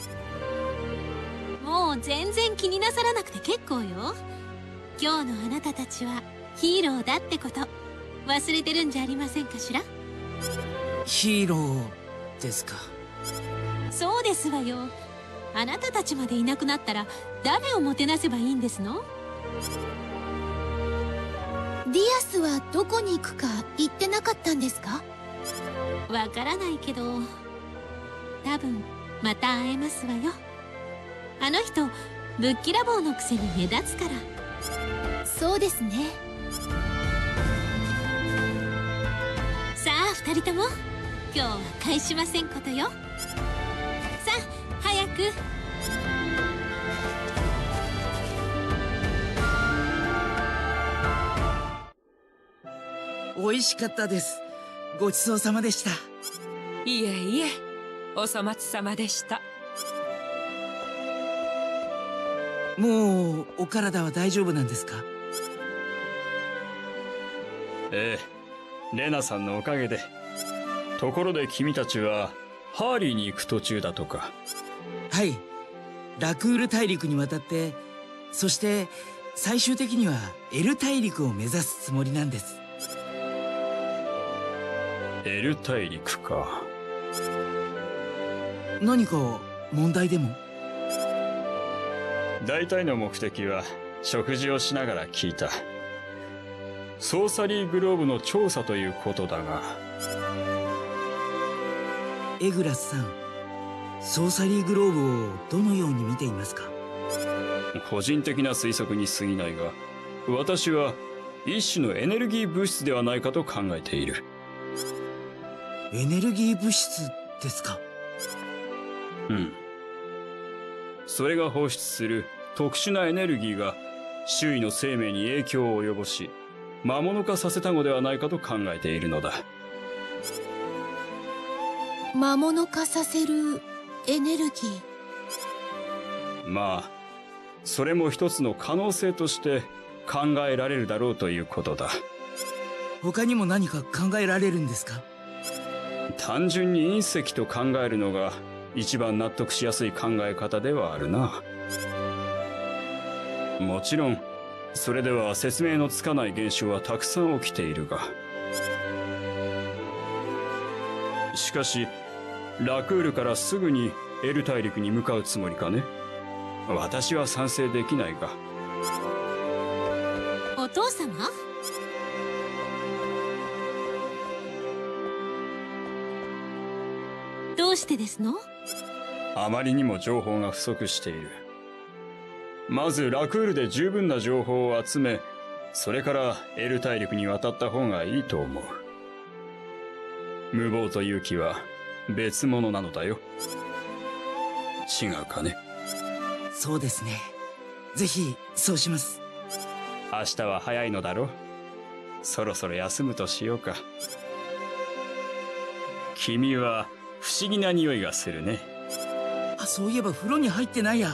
もう全然気になさらなくて結構よ。今日のあなたたちはヒーローだってこと忘れてるんじゃありませんかしら？ ヒーローですか？ そうですわよ。あなたたちまでいなくなったら誰をもてなせばいいんですの？ ディアスはどこに行くか言ってなかったんですか？ わからないけど多分また会えますわよ。あの人ぶっきらぼうのくせに目立つから。 そうですね。 さあ二人とも今日は返しませんことよ。さあ早く。 美味しかったです。ごちそうさまでした。 いえいえ、お粗末様でした。 もうお体は大丈夫なんですか？ ええ、レナさんのおかげで。ところで君たちはハーリーに行く途中だとか。 はい、ラクール大陸に渡って、そして最終的にはエル大陸を目指すつもりなんです。 エル大陸か。 何か問題でも？ 大体の目的は食事をしながら聞いた。ソーサリーグローブの調査ということだが。 エグラスさん、ソーサリーグローブをどのように見ていますか？ 個人的な推測に過ぎないが、私は一種のエネルギー物質ではないかと考えている。 エネルギー物質ですか？ うん。それが放出する特殊なエネルギーが周囲の生命に影響を及ぼし、魔物化させたのではないかと考えているのだ。 魔物化させるエネルギー。まあ、それも一つの可能性として考えられるだろうということだ。 他にも何か考えられるんですか？ 単純に隕石と考えるのが一番納得しやすい考え方ではあるな。もちろんそれでは説明のつかない現象はたくさん起きているが、しかしラクールからすぐにエル大陸に向かうつもりかね？私は賛成できないが。 お父様？どうしてですの？ あまりにも情報が不足している。まずラクールで十分な情報を集め、それからエル大陸に渡った方がいいと思う。無謀と勇気は別物なのだよ。違うかね？ そうですね。ぜひそうします。 明日は早いのだろ？そろそろ休むとしようか。君は不思議な匂いがするね。 あ、そういえば風呂に入ってないや。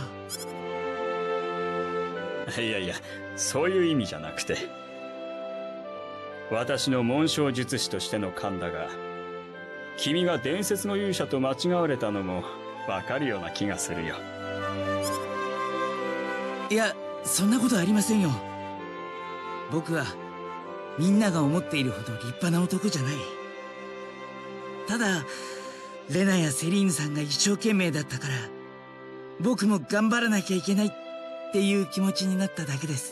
いやいや、そういう意味じゃなくて。私の紋章術師としての勘だが、君が伝説の勇者と間違われたのもわかるような気がするよ。 いや、そんなことありませんよ。僕はみんなが思っているほど立派な男じゃない。ただレナやセリーヌさんが一生懸命だったから、僕も頑張らなきゃいけないっていう気持ちになっただけです。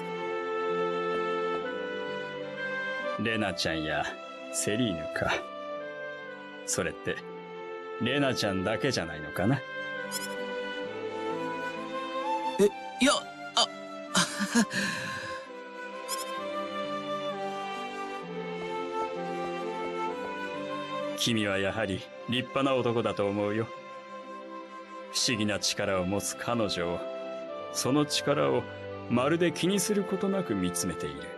レナちゃんやセリーヌか。それってレナちゃんだけじゃないのかな？ え、いや、あ、 君はやはり立派な男だと思うよ。不思議な力を持つ彼女を、その力をまるで気にすることなく見つめている。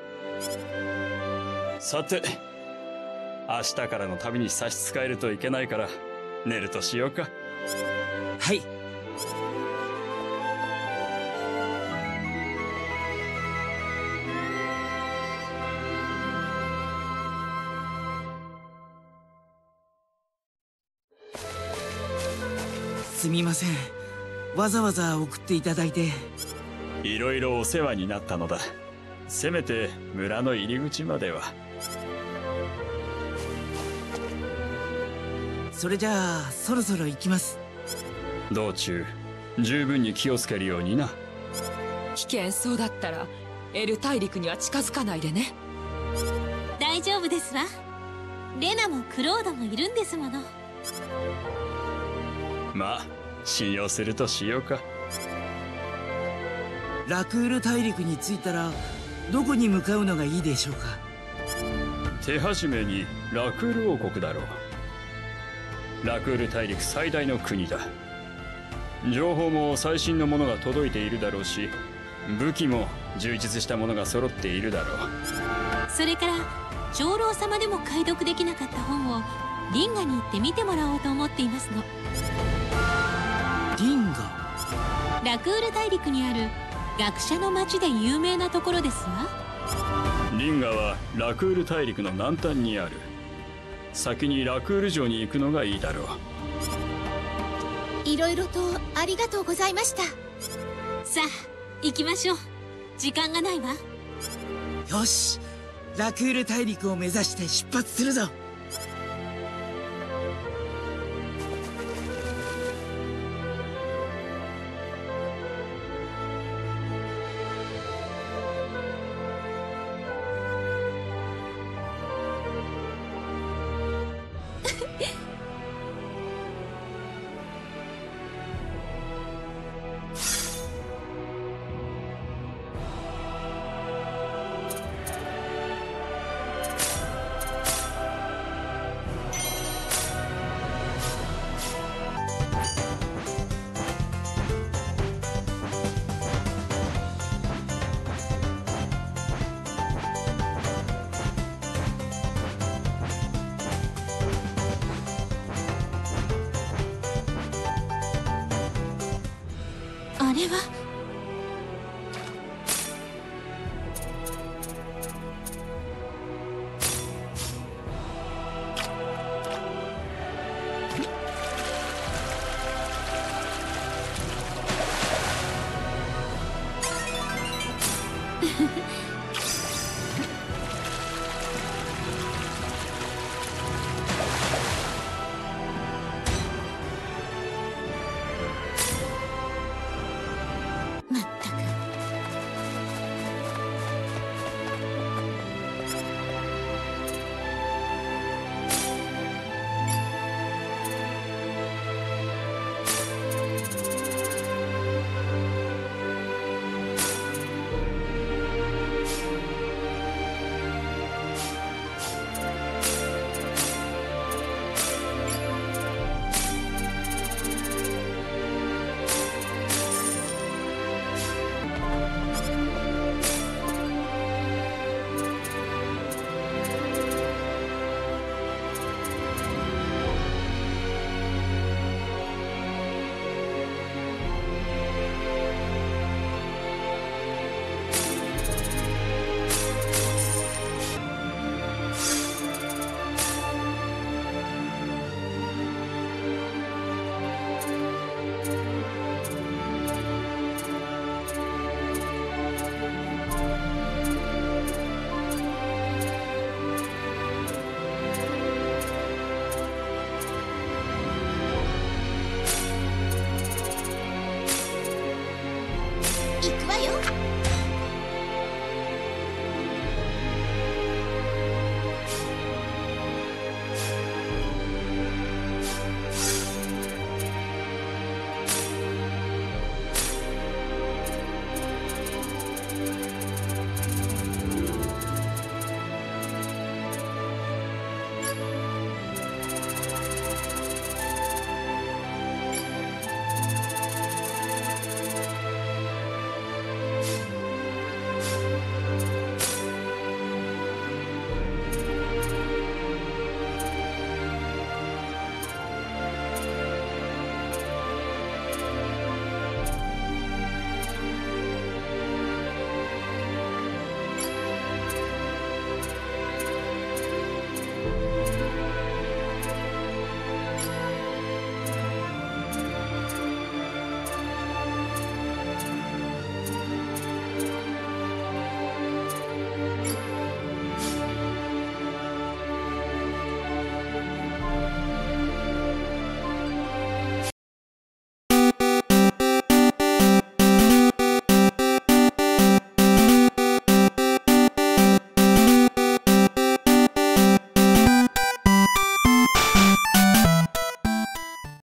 さて、明日からの旅に差し支えるといけないから寝るとしようか。 はい。すみません、わざわざ送っていただいて。 いろいろお世話になったのだ。せめて村の入り口までは。 それじゃあそろそろ行きます。 道中十分に気をつけるようにな。 危険そうだったらエル大陸には近づかないでね。 大丈夫ですわ。レナもクロードもいるんですもの。 まあ信用するとしようか。 ラクール大陸に着いたらどこに向かうのがいいでしょうか。 手始めにラクール王国だろう。ラクール大陸最大の国だ。情報も最新のものが届いているだろうし、武器も充実したものが揃っているだろう。 それから長老様でも解読できなかった本をリンガに行って見てもらおうと思っていますの。 リンガ？ ラクール大陸にある学者の町で有名なところですわ。 リンガはラクール大陸の南端にある。先にラクール城に行くのがいいだろう。いろいろとありがとうございました。 さあ行きましょう。時間がないわ。 よし、ラクール大陸を目指して出発するぞ。 あれは